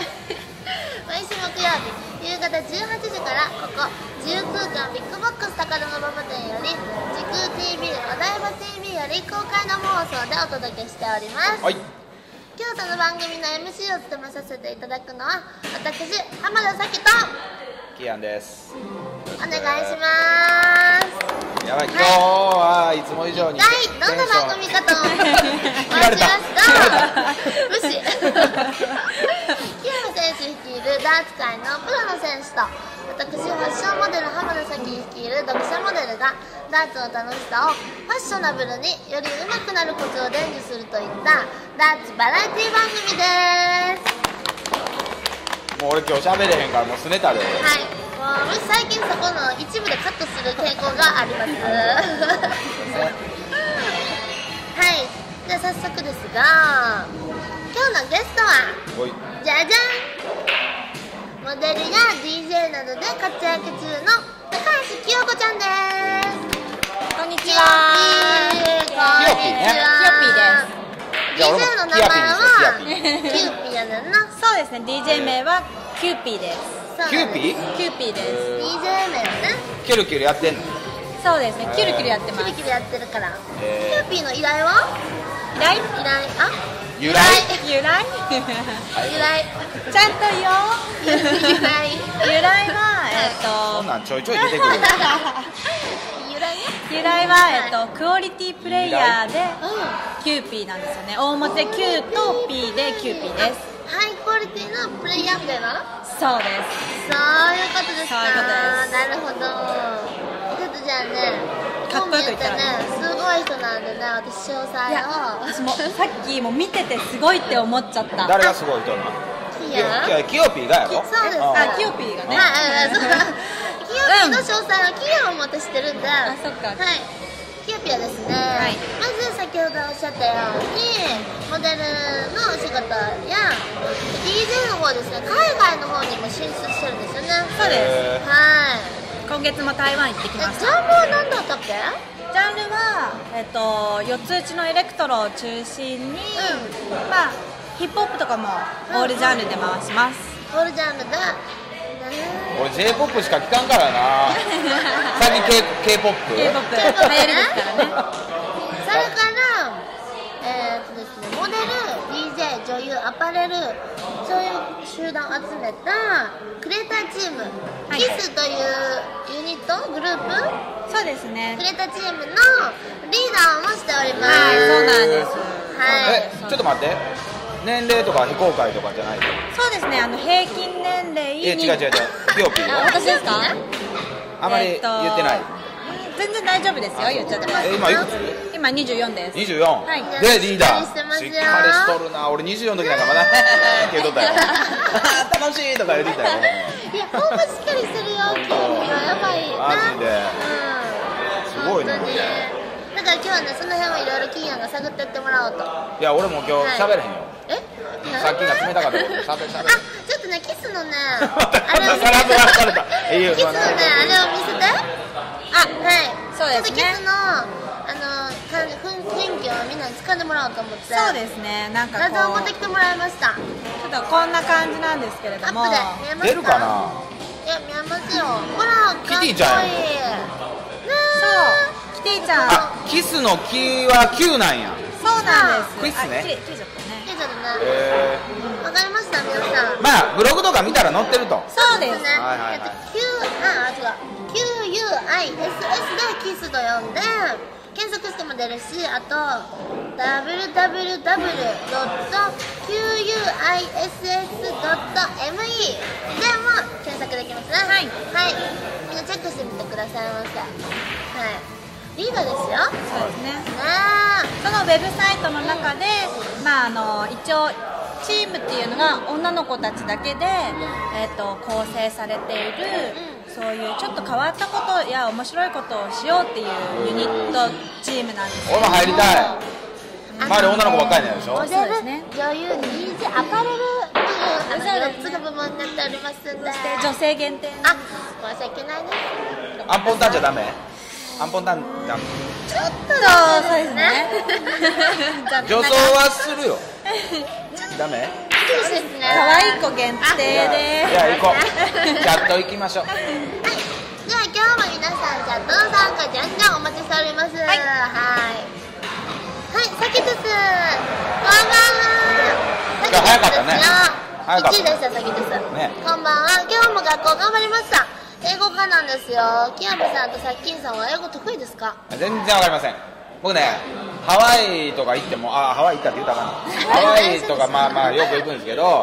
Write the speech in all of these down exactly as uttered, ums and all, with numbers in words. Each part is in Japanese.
毎週木曜日夕方じゅうはちじからここ自由空間ビッグボックス高田馬場店より時空 ティーブイ お台場 ティーブイ より公開生放送でお届けしております。 はい。 今日その番組の エムシー を務めさせていただくのは私浜田咲とキアンです。 お願いします。 やばい、今日はいつも以上に一体どんな番組かと申しますと、無視木山選手率いるダーツ界のプロの選手と私ファッションモデル浜田咲率いる読者モデルがダーツの楽しさをファッショナブルにより上手くなるコツを伝授するといったダーツバラエティ番組です。 もう俺今日喋れへんからもうすねたで。 はい、もう最近そこの一部でカットする傾向がありますはい、じゃあ早速ですが今日のゲストはじゃじゃん、モデルや ディージェー などで活躍中の高橋清子ちゃんです。 こんにちは。 こんにちは。 キヨピーです。 ディージェー の名前はキューピーやねんな。 そうですね、 ディージェー 名はキューピーです。 キューピー？ キューピーです。 ディージェー 名はね、 キュルキュルやってんの？ そうですね、キュルキュルやってます。 キュルキュルやってるから。キえューピーの依頼は由来依頼、あー、由来由来由来ちゃんと言おう。 由来由来は、えっとそんなんちょいちょい出てくる。 由来ね。 由来は、えっと、クオリティプレイヤーでうん、 キューピーなんですよね。大文字で Q と P でキューピーです。 ハイクオリティのプレイヤーみたいな。 そうです。 そういうことですか。 そういうことです。 なるほど。ちょっとじゃあね、 かっこよく言ったらねコンビやってね、すごい人なんでね、私詳細いや、 を私もさっきも見ててすごいって思っちゃった。 誰がすごい人なの？ キヤキヨピーがやろ？ そうです。 あ、キヨピーがね。 はい、そう。キヨピーの詳細はキヤをも私知ってるんで。 あ、そっか。 はい。キヨピーはですね、 いまず先ほどおっしゃったようにモデルのお仕事や ディージェー の方ですね、海外の方にも進出してるんですよね。 そうです。 はい。 今月も台湾行ってきえ、 ました。 ジャンルは何だったっけ？ ジャンルは、えっと、四つ打ちのエレクトロを中心に、まあ、ヒップホップとかもオールジャンルで回します。 オールジャンルで、 俺 ジェイポップ しか聞かんからな。最近 K- K-ポップ？ K-ポップ流行りですからね。 それからえー、っとですね、モデル、ディージェー、女優、アパレル、そういう集団を集めたクリエイターチーム、 はい、 キスというユニット、グループ、 そうですね、 クリエイターチームのリーダーをもしております。 はい、そうなんです。 はい、 え、ちょっと待って、年齢とか非公開とかじゃない？ そうですね、あの平均年齢え、違う違う違う、キヨピーあ、 は私ですか？ あまり言ってない。 全然大丈夫ですよ、言っちゃってます。 え、今いくつ？ 今にじゅうよんです。 にじゅうよん。 はい。 で、リーダー。 しっかりしてますよ。 しっかりしとるな。俺にじゅうよんの時なんかまだって言うとったよ。楽しいとか言ってたよ。 いや、ほんましっかりしてるよ、キヨピーはやばいな。 マジで。すごいね。 本当にだから今日はね、その辺をいろいろキーヤンが探ってってもらおうと。 いや、俺も今日喋れへんよ。 え？ さっきが冷たかったこと喋れ喋れ。 あ、ちょっとね、キスのね、あれを見せさらて。 っと分かれた。いいよ、 キスのね、あれを見せて。 あ、 はい。 そうですね。 ちょっとキスの、あの、感じ、雰囲気をみんなに掴んでもらおうと思って。 そうですね、なんかこう画像を持ってきてもらいました。 ちょっとこんな感じなんですけれども、 アップで見えますか？ 出るかな？ いや、見えますよ。ほら、 キティちゃんやん。 かっこいい。ねそう、キティちゃん。 あ、キスのキはきゅうなんや。 そうなんです。 クイズねあ、切れ切れちゃったね。 キティちゃんね。 へわかりました、皆さん。 ー。まあ、ブログとか見たら載ってると。 そうです。 ね。 はいはいはいえっと、Q、あ、違う。キューユーアイエスエス でキスと呼んで、検索しても出るし、あと、ダブリューダブリューダブリュードットキューユーアイエスエスドットエムイー でも検索できますね。はい。はい。みんなチェックしてみてくださいませ。はい。リーダーですよ。 そうですね。 ねそのウェブサイトの中で、まああの一応チームっていうのが女の子たちだけで、えっと構成されている、そういうちょっと変わったことや面白いことをしようっていうユニットチームなんですけども、 俺も入りたい。周り女の子ばっかりなんでしょ。 モデル、 そうですね、 女優、ディージェー、アパレルっていうあのよっつの部門になっておりますんで。 そして女性限定のあ、申し訳ないです。 アンポンタンじゃダメ？アンポンタンダメ。 ちょっとそうそうですね。 女装はするよ。ダメ？ 厳しいですね。 可愛い子限定でじゃあ行こう。チャット行きましょう。 はい。では今日も皆さんチャットの参加じゃんじゃんお待ちしております。はい。はい。はい、さきです。こんばんは。 今日早かったね。早かった。 いちいでした、さきです。 ね。 こんばんは。今日も学校頑張りました。英語科なんですよ。木山さんとさっきんさんは英語得意ですか？ 全然わかりません。僕ね、ハワイとか行っても、あ、ハワイ行ったって言ったかな。ハワイとかまあまあよく行くんですけど、 はい。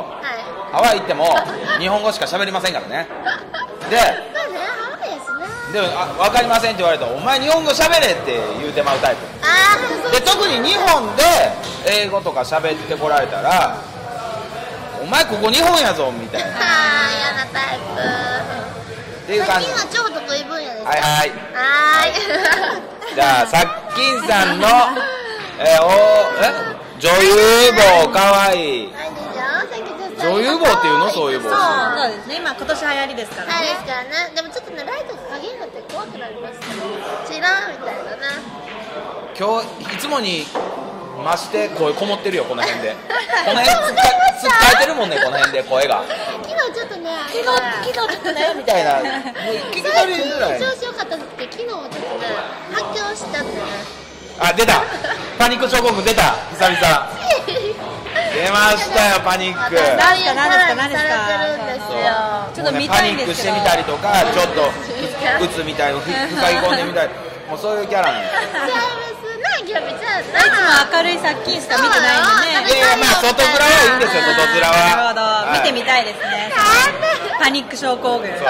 ハワイ行っても日本語しか喋りませんからね。で、 まあね、ハワイですね。 でもあ分かりませんって言われたら、お前日本語喋れって言うてまうタイプ。 ああ、そうで、特に日本で英語とか喋ってこられたら、お前ここ日本やぞみたいな。 ああ、嫌なタイプ。 っていう感じ。 さっきんは超得意分野ですか？ はいはい。 はーい。 じゃあさっきんさんの、えー、おえ女優帽かわいい。 はい、でしょ？さっきちょっと女優帽っていうの？そういう帽子。 そうですね、今今年流行りですからはい、でね。 すからね。でもちょっとね、ライトが影になって怖くなりますね。チラーみたいなね。 今日いつもに増して声こもってるよ、この辺で。この辺つっかつっかえてるもんね、この辺で声が。 昨日ちょっとね、 昨日昨日ちょっとねみたいな。もう聞き取りづらい。 調子良かった時って昨日ちょっとね、発狂しちゃってね。 あ、出た。パニック症候群出た。久々。出ましたよ、パニック。 何ですか何ですか何ですかされてるんですよ。 ちょっと見たいんですけどパニックしてみたりとか、ちょっとうつみたいのふ塞ぎ込んでみたり、もうそういうキャラなんです。 ちゃいますな、ギャビちゃんいつも明るいさっきんしか見てないんでね。 いやいや、まあ外面はいいんですよ、外面は。 なるほど、 はい見てみたいですね。パニック症候群。 そう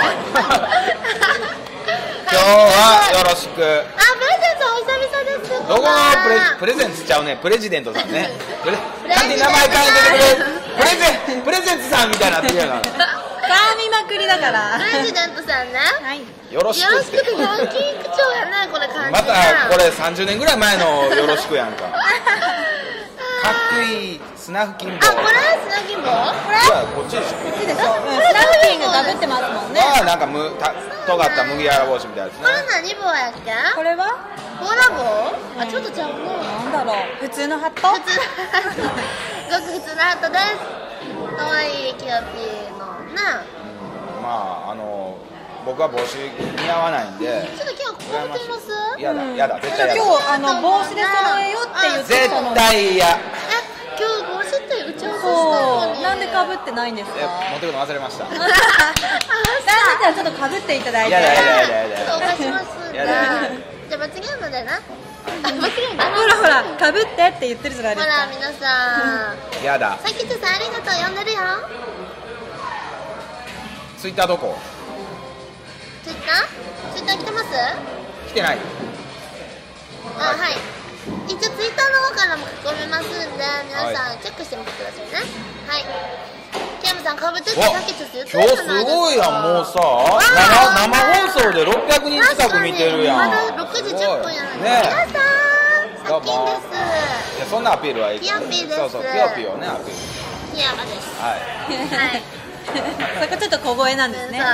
今日はよろしく。 あ、プレゼントお久々です。 どこのプレプレゼンツちゃうね、プレジデントさんね。プレなんで名前変えてくれるプレゼンプレゼンツさんみたいになってるやん。 絡みまくりだから。 プレジデントさんね。 はい。 よろしくっよろしくっててヤンキー口調やね、これ感じが。 またこれさんじゅうねんぐらい前のよろしくやんか。かっこいいスナフキンボあ、これスナギンボ？これ？ いや、こっちでしょ。 いいでしょ。うん、スナフキンが被ってますもんね。 はなんかむた尖った麦わら帽子みたいなやつこれね。 何棒やっけ？ これはボーラ棒？あ、ちょっとちゃうね。 なんだろう。普通のハット？ 普通ごく普通のハットです。可愛いキヨピーのね。 まああの僕は帽子似合わないんで。 ちょっと今日ここ見てみます？ やだやだ絶対やだ。 今日あの帽子で揃えようって言ってたのに。 絶対嫌。 え、今日帽子って打ち合わせしたのに。 そう。なんで被ってないんですか？ え持ってくるの忘れました。 なんだったらちょっと被っていただいて。 やだやだやだやだちょっとお貸しますんで。 やだじゃあ罰ゲームでな。あ、罰ゲームだな。 ほらほら、被ってって言ってるじゃないですか。 ほら皆さん。 やだ。 さきつさんありがとう、呼んでるよ。 ツイッターどこ？ ツイッター？ツイッター来てます？ 来てない。 あ、はい。一応ツイッターの方からも書き込めますんで、皆さんチェックしてみてくださいね。はい。キャムさんかぶってってさきつって言って今日するじゃないですか。 ごいやん、もうさ生生放送でろっぴゃくにん近く見てるやん。 まだろくじじゅっぷんやのに。 ね皆さん、さっきんです。 いやそんなアピールはいいから。 キヨピーですそうそう、キヨピーをねアピール。 キヤマです。 はい。 はい。 そこちょっと小声なんですね。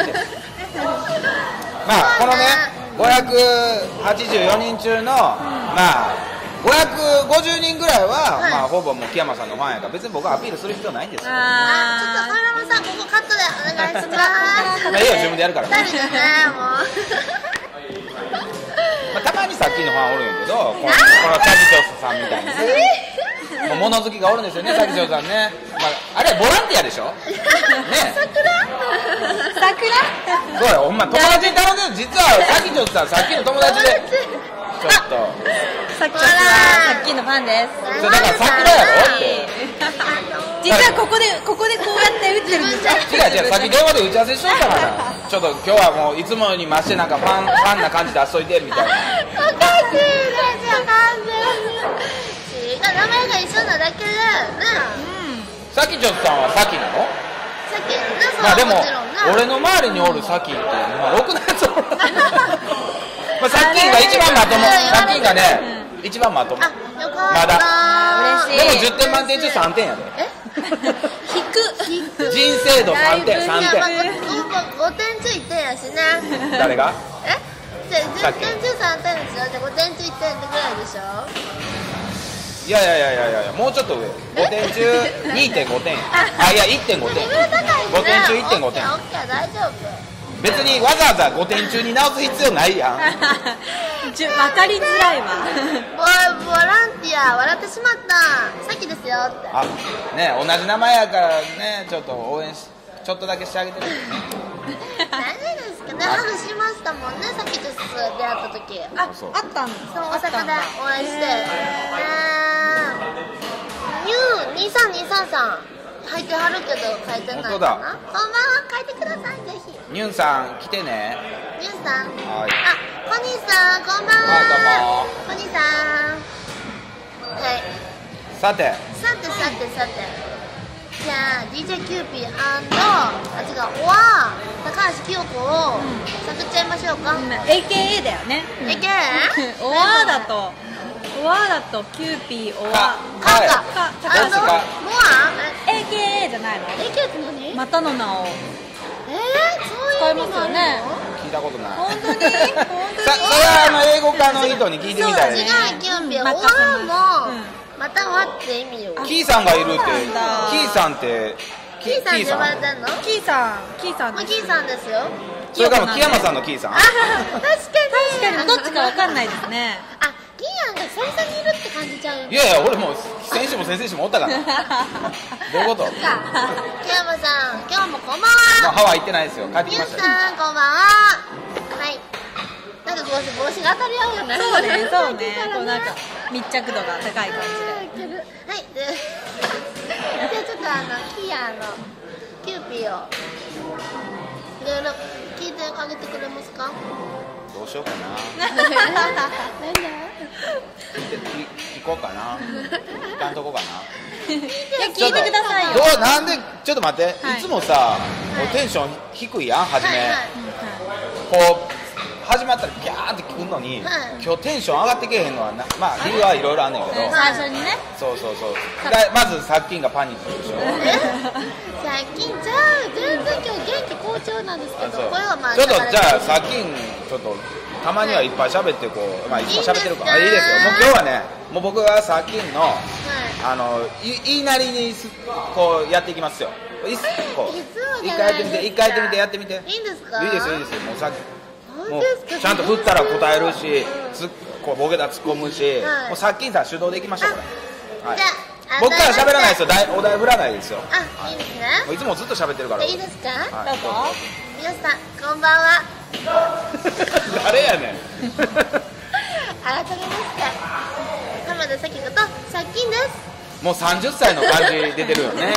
まあこのねごひゃくはちじゅうよにん中のまあごひゃくごじゅうにんぐらいは、 はいまあほぼもう木山さんのファンやから別に僕はアピールする必要ないんですよ。 あ、ちょっとあカラマさんここカットでお願いします。 まあいいよ自分でやるから。 二人でね、もう。 まあ、たまにさっきのファンおるんやけど、このこのサギチョウさんみたいにね。もう物好きがおるんですよね、サギチョウさんね。まあ、あれボランティアでしょ。ね。 ー桜？ そうよ、ほんま友達に頼んでる、実はサギチョウさんさっきの友達で。ちょっと。 さっきはさっきのファンです。 それだから桜やろって。 実はここでここでこうやって打ってるんですよ。 違う違う、さっき電話で打ち合わせしとったからちょっと今日はもういつもに増してなんかファンファンな感じで遊いでみたいな。 おかしいね、じゃあ完全に。違う、名前が一緒なだけで、ね。 サキチョウさんはサキなの？ さっきね、そうまあでももちろんね。 俺の周りにおるサキってまあろくなやつおる。まあサッキンが一番まとも、サッキンがね一番まとも。 あ、よかった。 まだ嬉しいでもじゅってん満点中さんてんやで。 え？ 引く引く。 人生度さんてん、さんいや、まあ、 てん。 ごてん中いってんやしね。 誰が？ え？じゃあじゅってん中さんてんでしょ。じゃあごてん中いってんってぐらいでしょ。 いやいやいやいやいや、もうちょっと上。ごてん中 にてんご 点。あ、いやいってんごてん。 レベル高いですね。 ごてん中 いってんご 点。 オッケーオッケー、大丈夫。 別にわざわざごてん中に直す必要ないやん。 じゅ分かりづらいわ。 ボボランティア笑ってしまった。さっきですよって。 あ、ね、同じ名前やからね、ちょっと応援し、ちょっとだけしてあげてるけどね。 何ですかね、ハグしましたもんね、さっきです出会った時。 あ、 そうあったんです。 そう、大阪でお会いして。 へニューにさんにさんさん入ってはるけど書いてないかな。 本当だ。 こんばんは、書いてください、ぜひ。 ニュンさん来てね。 ニューさん。 はい。 あ、コニーさん、こんばんは。 はい、どうも。 コニーさん。はい。 さて、 さてさてさて。じゃあ ディージェー キューピー&あ、違う、は高橋清子を探っちゃいましょうか。 エーケーエー だよね。 いけオワーだと、オワーだとキューピー、オワか、 カンカかあの、 どうすかモアー。エーケーエー じゃないの？ え、エケって何？ またの名をえー、そういうのがあるの？ 使いますよね。 聞いたことない。 本当に？本当に？ さ、それはあの英語科の人に聞いてみたい違ね。 う、キューピー、オまワたそのも、 うんまたはって意味よ。 キーさんがいるって、 そうなんだキーさんって、 キーさんって呼ばれてんの？ キーさん、キーさんもうです。 キーさんですよ。 それからも木山さんのキーさん。 あ、確かに。 確かにどっちかわかんないですね。 あ、キーヤンが久々にいるって感じちゃう。 いやいや、俺もう先週も先々週もおったから。どういうこと？ そっか。木山さん、今日もこんばんまあ、 は。 ハワイ行ってないですよ。帰ってき皆ましたよ。 さん、こんばんは。はい。なんか帽子、帽子が当たり合うよね。 そうね、そうね。 さっきからこうなんか密着度が高い感じで。 はい、で、でちょっとあの、キアのキューピーをいろいろ聞いてあげてくれますか？ どうしようかな。 なんだ？ 聞いて聞こうかな。聞かんとこかな。 いや、聞いてくださいよ。 どうなんでちょっと待って、 はいいつもさ、 いテンション低いやん初め、 はいはい。 こう始まったらギャーって聞くのに、 はい今日テンション上がってけへんのはな、まあ理由はいろいろあんねんけど、 うん最初にね。 そうそうそうだまず殺菌がパニックでしょ。 最近じゃあ全然今日元気好調なんですけど、 そうこれはまあちょっとじゃあさ殺菌ちょっとたまにはいっぱい喋ってこう、まあいつも喋ってるからいいんですかいいですよ。もう今日はね、もう僕が殺菌のはい。 あのい言いなりにすこうやっていきますよ。いっこういつもじ一ゃ回やってみて、 ないですか一回やってみて、やってみて。 いいんですか？ いいですよ、いいですよ。もうさっきもう本当ですか？ ちゃんと振ったら答えるし、つこうボケたら突っ込むし、 はいもう殺菌さん手動でいきましょうこれ。はいじゃあ僕から喋らないですよ。だいお題振らないですよ。 あ、いいですね。 もういつもずっと喋ってるから。 いいですか？ はいどうぞ。 皆さんこんばんは。 誰やねん。 改めまして浜田咲子と借金ですもうさんじゅっさいの感じ出てるよね。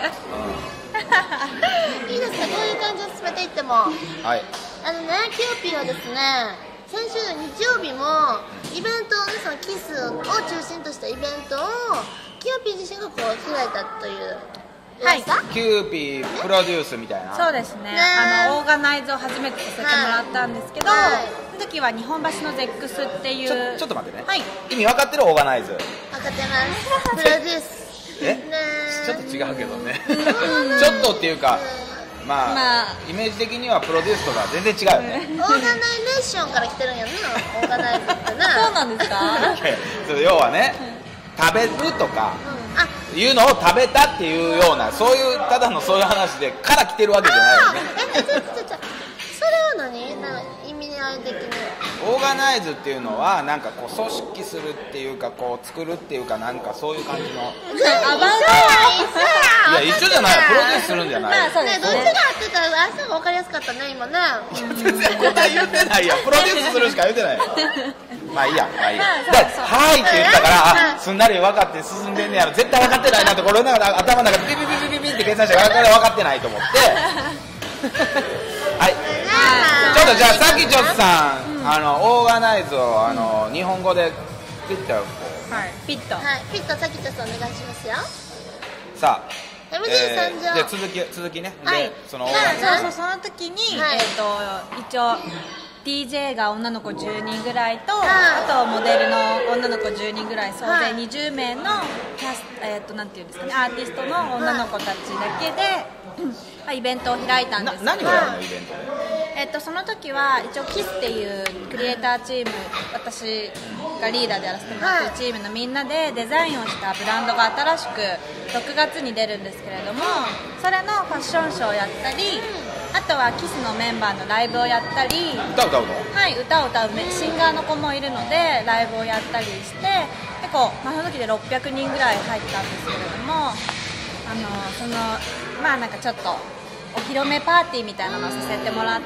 いいですか？こういう感じで進めていっても、 はい。 あのね、キューピーはですね、先週の日曜日もイベントをね、そのキスを中心としたイベントをキューピー自身がこう開いたというはい噂。 キューピープロデュースみたいな。 そうですね。 ねあのオーガナイズを初めてさせてもらったんですけど、 はいその時は日本橋のゼックスっていう。 ちょちょっと待ってね。 はい。 意味分かってるオーガナイズ。 分かってます。プロデュース。 えねちょっと違うけどね。 うんちょっとっていうか、まあ、 まあイメージ的にはプロデュースとか全然違うよね。 オーガナイゼーションから来てるんやんな、オーガナイズってな。 そうなんですか？ そう要はね、食べるとかうんあ、 いうのを食べたっていうような、そういうただのそういう話でから来てるわけじゃないよあね。 ー、え、え、ちょっとちょっと、それは何？なんか意味合い的に。 オーガナイズっていうのはなんかこう組織するっていうかこう作るっていうかなんかそういう感じの。 アバウトいや一緒じゃないよ。プロデュースするんじゃないよ。 まあそうですね、どっちが合ってたら朝が分かりやすかったね、今ね。 全然答え言ってないやん。プロデュースするしか言ってないよ。まあいいや、まあいいや。 まあそうで、 そうはいって言ったから、 うんあ、すんなり分かって進んでんねやろ。絶対分かってないなって、これの中で頭の中でビビビビビビって計算して、これ分かってないと思って。はい。ちょっとじゃあ、さきちょっさん、あの、オーガナイズを、あの、日本語でピッとこはい。ピット。 はい、ピッとさきちょっとお願いしますよ。 う、さあ、 エムジー 参上。 じゃあ続き、続きね。 はいで、そのオーガナイズ。 そうそう、その時に、 はいえっ、と一応 ディージェー が女の子じゅうにんぐらいと、 はいあとモデルの女の子じゅうにんぐらい、総勢はいにじゅうめいのキャス、えっ、となんていうんですかね、アーティストの女の子たちだけで、 イベントを開いたんですけど、 何をやるのイベントで？ えっと、その時は一応キスっていうクリエイターチーム、私がリーダーでやらせてもらってるチームのみんなでデザインをしたブランドが新しくろくがつに出るんですけれども、それのファッションショーをやったり、あとはキスのメンバーのライブをやったり、 歌歌うの？ はい、歌を歌うシンガーの子もいるのでライブをやったりして、結構、まあ、その時でろっぴゃくにんぐらい入ったんですけれども、あのそのまあなんかちょっとお披露目パーティーみたいなのをさせてもらって、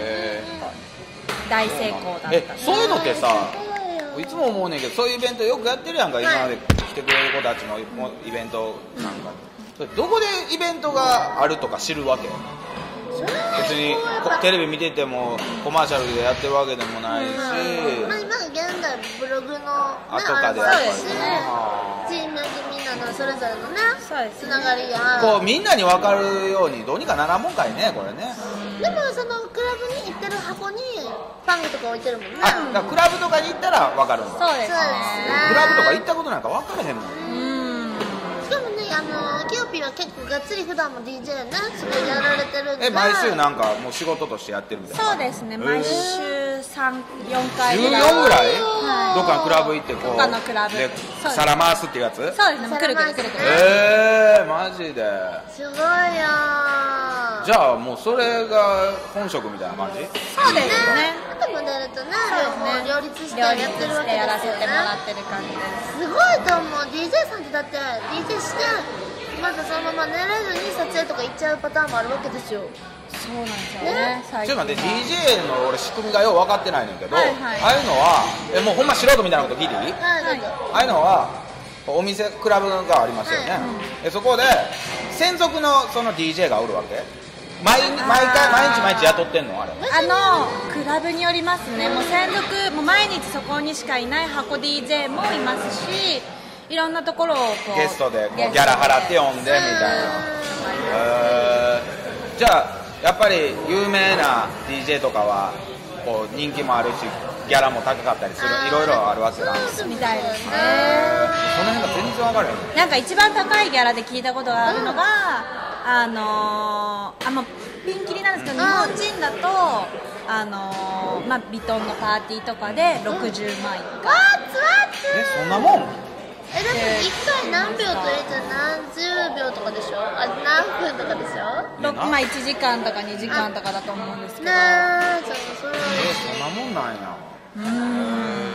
大成功だった。 え、そういうのってさ、いつも思うねんけど、そういうイベントよくやってるやんか、今まで来てくれる子たちのイベントなんか、それどこでイベントがあるとか知るわけ？別にテレビ見ててもコマーシャルでやってるわけでもないし、 まあ今現在ブログのね、 あとかであるし、 そうですね、 チームでみんなのそれぞれのね、 そうですね、 つながりやこうみんなに分かるようにどうにかならんもんかいね、これね。 でもそのクラブに行ってる箱にパンとか置いてるもんね。 あ、だからクラブとかに行ったら分かるんだ。 そうですね。 クラブとか行ったことなんか分からへんもん。 うん。 しかもね、あのキヨピーは結構がっつり普段も ディージェー ね、すごいやられてるんで。 え、毎週なんかもう仕事としてやってるみたいな。 そうですね、毎週さん、よんかいじゅうぐらい。 よんぐらい？ はいどっかのクラブ行ってこうどっかのクラブでそうです皿回すっていうやつ？ そうですね、くるくるくるくる。 えー、マジで。 すごいよー。 じゃあもうそれが本職みたいな感じ？ そうですね。 あとモデルとね、 そうですね、 両方両立してやってるわけやらですよね。 せてもらってる感じです。 すごいと思う。 ディージェー さんってだって ディージェー してまずそのまま寝れずに撮影とか行っちゃうパターンもあるわけですよ。 そうなんですよね、最近は。 ちょっと待って、ディージェー の俺仕組みがよう分かってないねんけど、 はいはいああいうのはえもうほんま素人みたいなこと聞いていい？ はい、どうぞ。 ああいうのはお店クラブがありますよね、 はいでそこで専属のその ディージェー がおるわけ？毎毎回毎日毎日雇ってんのあれ？ あのクラブによりますね。もう専属、もう毎日そこにしかいない箱 ディージェー もいますし、いろんなところをこうゲストでこうギゲストャラ払って呼んでみたいな。えー、じゃあやっぱり有名な ディージェー とかはこう人気もあるしギャラも高かったりする、いろいろあるわけなんですよ。 みたいですね。 その辺が全然分からへん。 なんか一番高いギャラで聞いたことがあるのが、あのー、あもうピンキリなんですけど、日本人だと、あのーまあ、ビトンのパーティーとかでろくじゅうまんいくか、 あーつわっつえそんなもん？ え、だっていっかい何秒と言って何十秒とかでしょ？あ、何分とかでしょ？ ろまあ、いちじかんとかにじかんとかだと思うんですけど、 ねえ、ちょっとそれはえそんなもんなんや。 うーん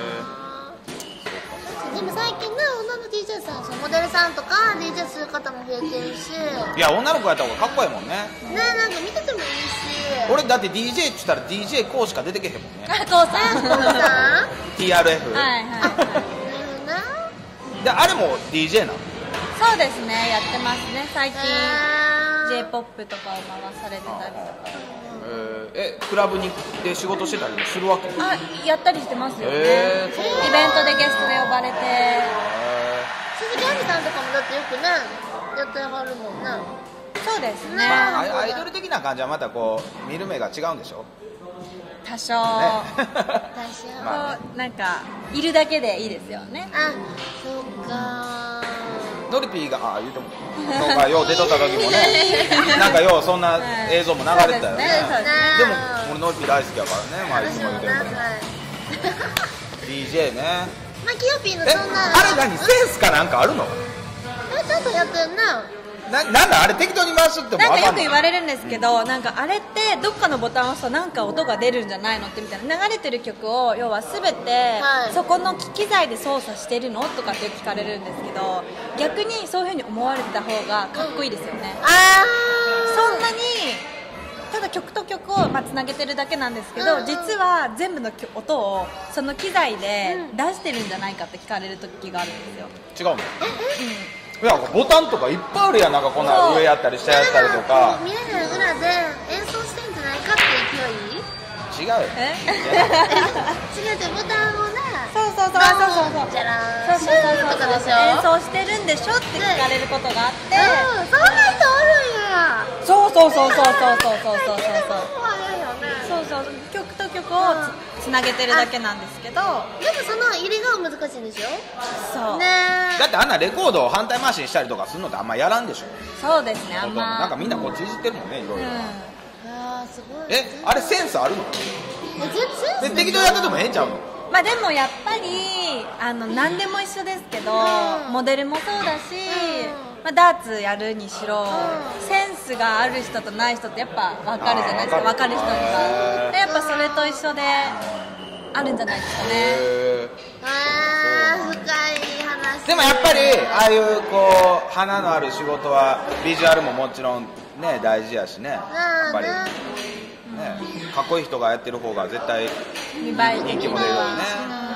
でも最近ね、女の ディージェー さん、そうモデルさんとか ディージェー する方も増えてるし、 いや女の子やった方がかっこいいもんね。 ね、なんか見ててもいいし。 俺だって ディージェー って言ったら ディージェー こうしか出てけへんもんね。 加藤さんコウさんティーアールエフ、 はいはいはいなるほどな。 であれも ディージェー なの？ そうですね、やってますね最近。 あージェイポップ とかを回されてたりとか、 えー、えクラブにで仕事してたりもするわけ？ あ、やったりしてますよね、 へーそうイベントでゲストで呼ばれて。 鈴木亜美さんとかもだってよくね、やってはるもんね。 そうですね、 まあ、アイアイドル的な感じはまたこう見る目が違うんでしょ？ 多少、 ね私は、 まあこうなんかいるだけでいいですよね。 あ、そうかノリピーがあ言うてもそうかよう出とった時もねなんかようそんな映像も流れてたよね。 そうですねでも俺ノリピー大好きやからね、毎私も日も言うてるからなんかディージェー ね。 まあ、キヨピーのえそんなあれ何センスかなんかあるの？ え、ちゃんとやってんな。 ななんだあれ適当に回しとってもなんかよく分かんない。 言われるんですけど、なんかあれってどっかのボタンを押すとなんか音が出るんじゃないのってみたいな、流れてる曲を要は全てはいそこの機材で操作してるのとかって聞かれるんですけど、逆にそういう風に思われてた方がかっこいいですよね。 あそんなにただ曲と曲をまあつなげてるだけなんですけど、 うんうん実は全部の曲音をその機材で出してるんじゃないかって聞かれる時があるんですよ。 違うの？いやボタンとかいっぱいあるやん、なんかこんな上やったり下やったりとか。 見えない裏で演奏してんじゃないかって勢い。 違うよ。 え違う違う、ボタンをね、 そうそうそうそうそうそうじゃらーん、 そうそうそうそうとかでしょ。 演奏してるんでしょって聞かれることがあって、 うん、そんな人おるんや。 そうそうそうそうそうそうそうそうそうそうよね。 そうそう曲と曲をつ, つなげてるだけなんですけど、 でもその入りが難しいんでしょ。 そうねえ。 だってあんなレコードを反対回しにしたりとかするのってあんまやらんでしょ。 そうですね、あんまなんかみんなこっちいじってるもんね、いろいろ。 あーすごい。 え、あれセンスあるの？ え全然で適当やっててもええんちゃうの？ まあでもやっぱりあの何でも一緒ですけど、 うんモデルもそうだし、 うんまあ、ダーツやるにしろ、 うんセンスがある人とない人ってやっぱ分かるじゃないですか、 あー分かる人には。でやっぱそれと一緒であるんじゃないですかね。 へあー深い話。 ーでもやっぱりああいうこう花のある仕事はビジュアルももちろんね大事やしね。やっぱりねね、かっこいい人がやってる方が絶対見栄え的に人気も出るよは。 ね。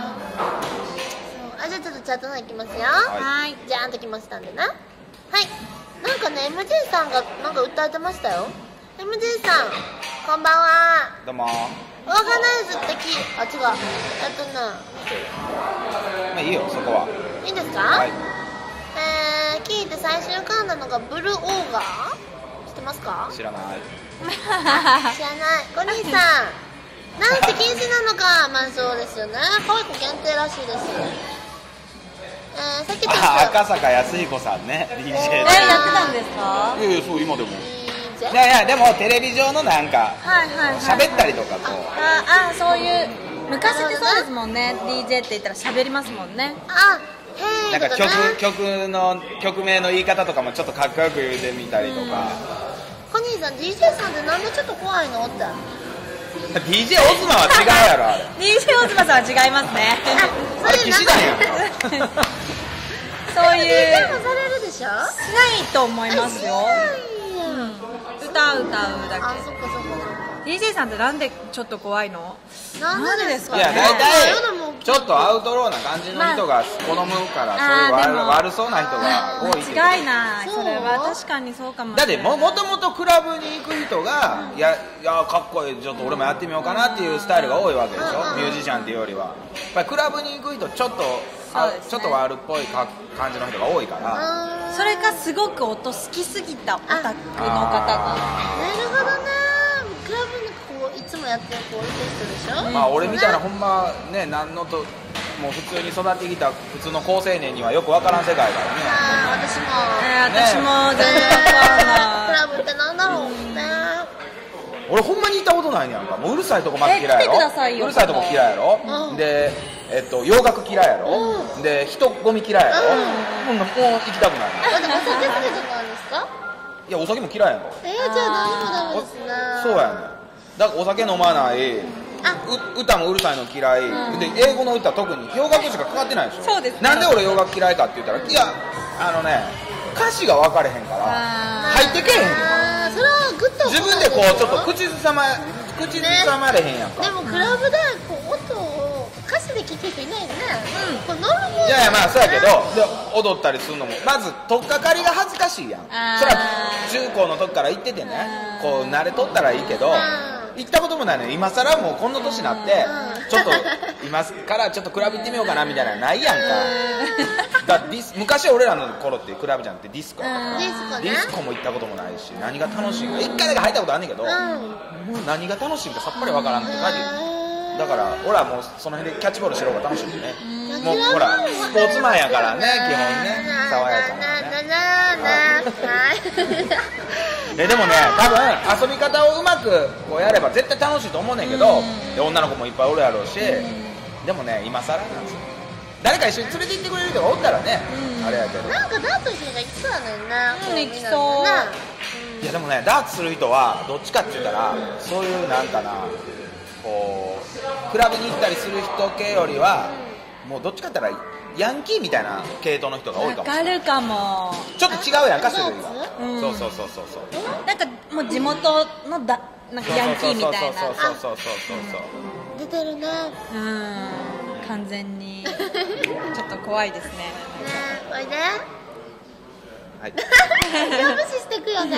あ、じゃあちょっとチャットの方いきますよ。 はいはい。 じゃーんときましたんでな。はい。なんかね エムジェー さんがなんか歌ってましたよ。エムジェー さんこんばんは。 どうも。 オーガナイズってきあ違うえっとねまあいいよそこは。 いいですか？ はい。 えー、聞いて最初に浮かんだのがブルーオーガー知ってますか？ 知らない。 知らないコニーさんなんて禁止なのか。まあそうですよね、可愛い子限定らしいです。えー、さっきちょっとあ、赤坂康彦さんね ディージェーえで。 やってたんですか？ いやいやそう今でも。 いいいぜやいやでもテレビ上のなんかはいはいはい。 喋ったりとかこう。 ああ、そういう昔ってそうですもんね。ディージェー って言ったら喋りますもんね。 あへなんか曲ーとかね。 曲の曲名の言い方とかもちょっとかっこよく言うてみたりとか。 コニーさん ディージェー さんってなんでちょっと怖いのって。 ディージェー オズマは違うやろあれ。 ディージェー オズマさんは違いますね。 あれ騎士団やん。 そういうディージェー もされるでしょ。 しないと思いますよ。歌う歌うだあ、そっかそっかそっか。 け。ディージェー さんってなんでちょっと怖いの？ なんでですかいやね。 大体夜もちょっとアウトローな感じの人が好むから、 まあそういうあーでも悪悪そうな人が多いけど。 間違いない。 そうそれは確かにそうかもしだっれない。 てももともとクラブに行く人が、いやいやかっこいいちょっと俺もやってみようかなっていうスタイルが多いわけでしょ、 うんミュージシャンっていうよりは。やっぱりクラブに行く人ちょっと、あそうですねちょっと悪っぽいか感じの人が多いから。 それかすごく音好きすぎたオタクの方が。 なるほどね。クラブにこういつもやってるこういる人でしょ。 まあ俺みたいなほんまね何のともう普通に育ってきた普通の高青年にはよくわからん世界だよね。 あー私も。 えー私も全然わクかんない。 ラブってなんだろうね。 俺ほんまに行ったことないねやんか。もううるさいとこまず嫌いやろ。 え来てくださいようるさいとこ嫌いやろ、 うんで、えっと、洋楽嫌いやろ、 うで人混み嫌いやろ、 うんもうもう行きたくない。 あでもお酒好きとかなんですか？ いやお酒も嫌いやんか。 えー、じゃあ何もダメですね。 そうやねん。だからお酒飲まない、 あう歌もうるさいの嫌い、で英語の歌特に洋楽しかかかってないでしょ。 そうですねなんで俺洋楽嫌いかって言ったら、いやあのね歌詞が分かれへんからあ入ってけえへん。 あーそれはグッと自分でこうちょっと口ずさま口ずさまれへんやんか。 でもクラブでこう音を歌詞で聴く人いないよね。これノルマいやいやまあそうやけどで踊ったりするのもまず取っかかりが恥ずかしいやん。 あーそれは中高の時から行っててねあーこう慣れとったらいいけどん行ったこともないのよ。今更もうこんな年になってうんちょっと今からちょっとクラブ行ってみようかなみたいなのないやんか。だディス昔俺らの頃ってクラブじゃなくてディスコやからディスコねディスコも行ったこともないし何が楽しいか一回だけ入ったことあんねんけどもうんう何が楽しいかさっぱりわからんって感じ。だから俺はもうその辺でキャッチボールしろが楽しいんでね。もうほらスポーツマンやからね基本ね爽やかなね。えでもね多分遊び方をうまくこうやれば絶対楽しいと思うねんけど、で女の子もいっぱいおるやろうし、でもね今更なんですよ。誰か一緒に連れて行ってくれる人がおったらね、あれやけど。 なんかダートしてる人が行きそうだねんな。 うん行きそういやでもねダーツする人はどっちかって言ったらそういうなんかなこうクラブに行ったりする人系よりはもうどっちかって言ったらヤンキーみたいな系統の人が多いかわもしれない。 かるかも。 ちょっと違うやんか種類が、 うんそうそうそうそうそうなんかもう地元のだなんかヤンキーみたいな。 そうそうそうそうそうそう出てるね。ねうん完全にちょっと怖いですね。 おいで。 はい無視してくよね。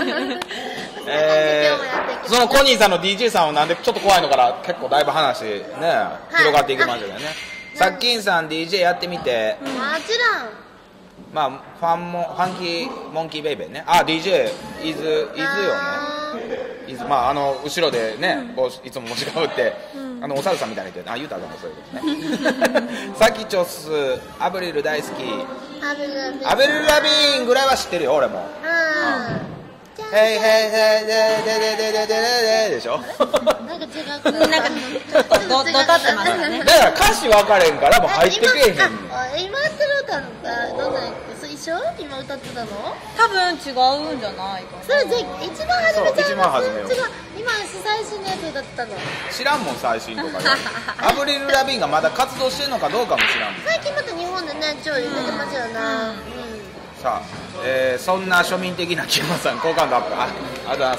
え今日もやっていきますー、そのコニーさんの ディージェー さんはなんでちょっと怖いのから結構だいぶ話ね広がっていきましたよね。さっきんさん ディージェー やってみて、 もちろん。 まあファンもファンキーモンキーベイベーね。あ ディージェー イズイズよね。 いつまああの後ろでね、こういつも持ちかぶって、あのお猿さんみたいな人で、あ言うたらもそういうことね。サキチョス、アブリル大好き。 アベルラビーン。 アベルラビーンぐらいは知ってるよ俺も。 うん。 ヘイヘイヘイデデデデデデデデでしょ。 なんか違う。 なんかちょっとどどたってますね。 だから歌詞分かれんからもう入ってけえへん。 今今やってる歌のどんな一緒？今歌ってたの？ 多分違うんじゃないかな。 それぜ一番初めちゃう。 一番初めよ。 違う。今最新のやつ歌ってたの。 知らんもん最新とかで。アブリル・ラビーンがまだ活動してるのかどうかも知らんもん。 最近また日本でね超売れてますよな。 さあ、えー、そんな庶民的な木山さん好感度アップ。あ、ありがとうございます。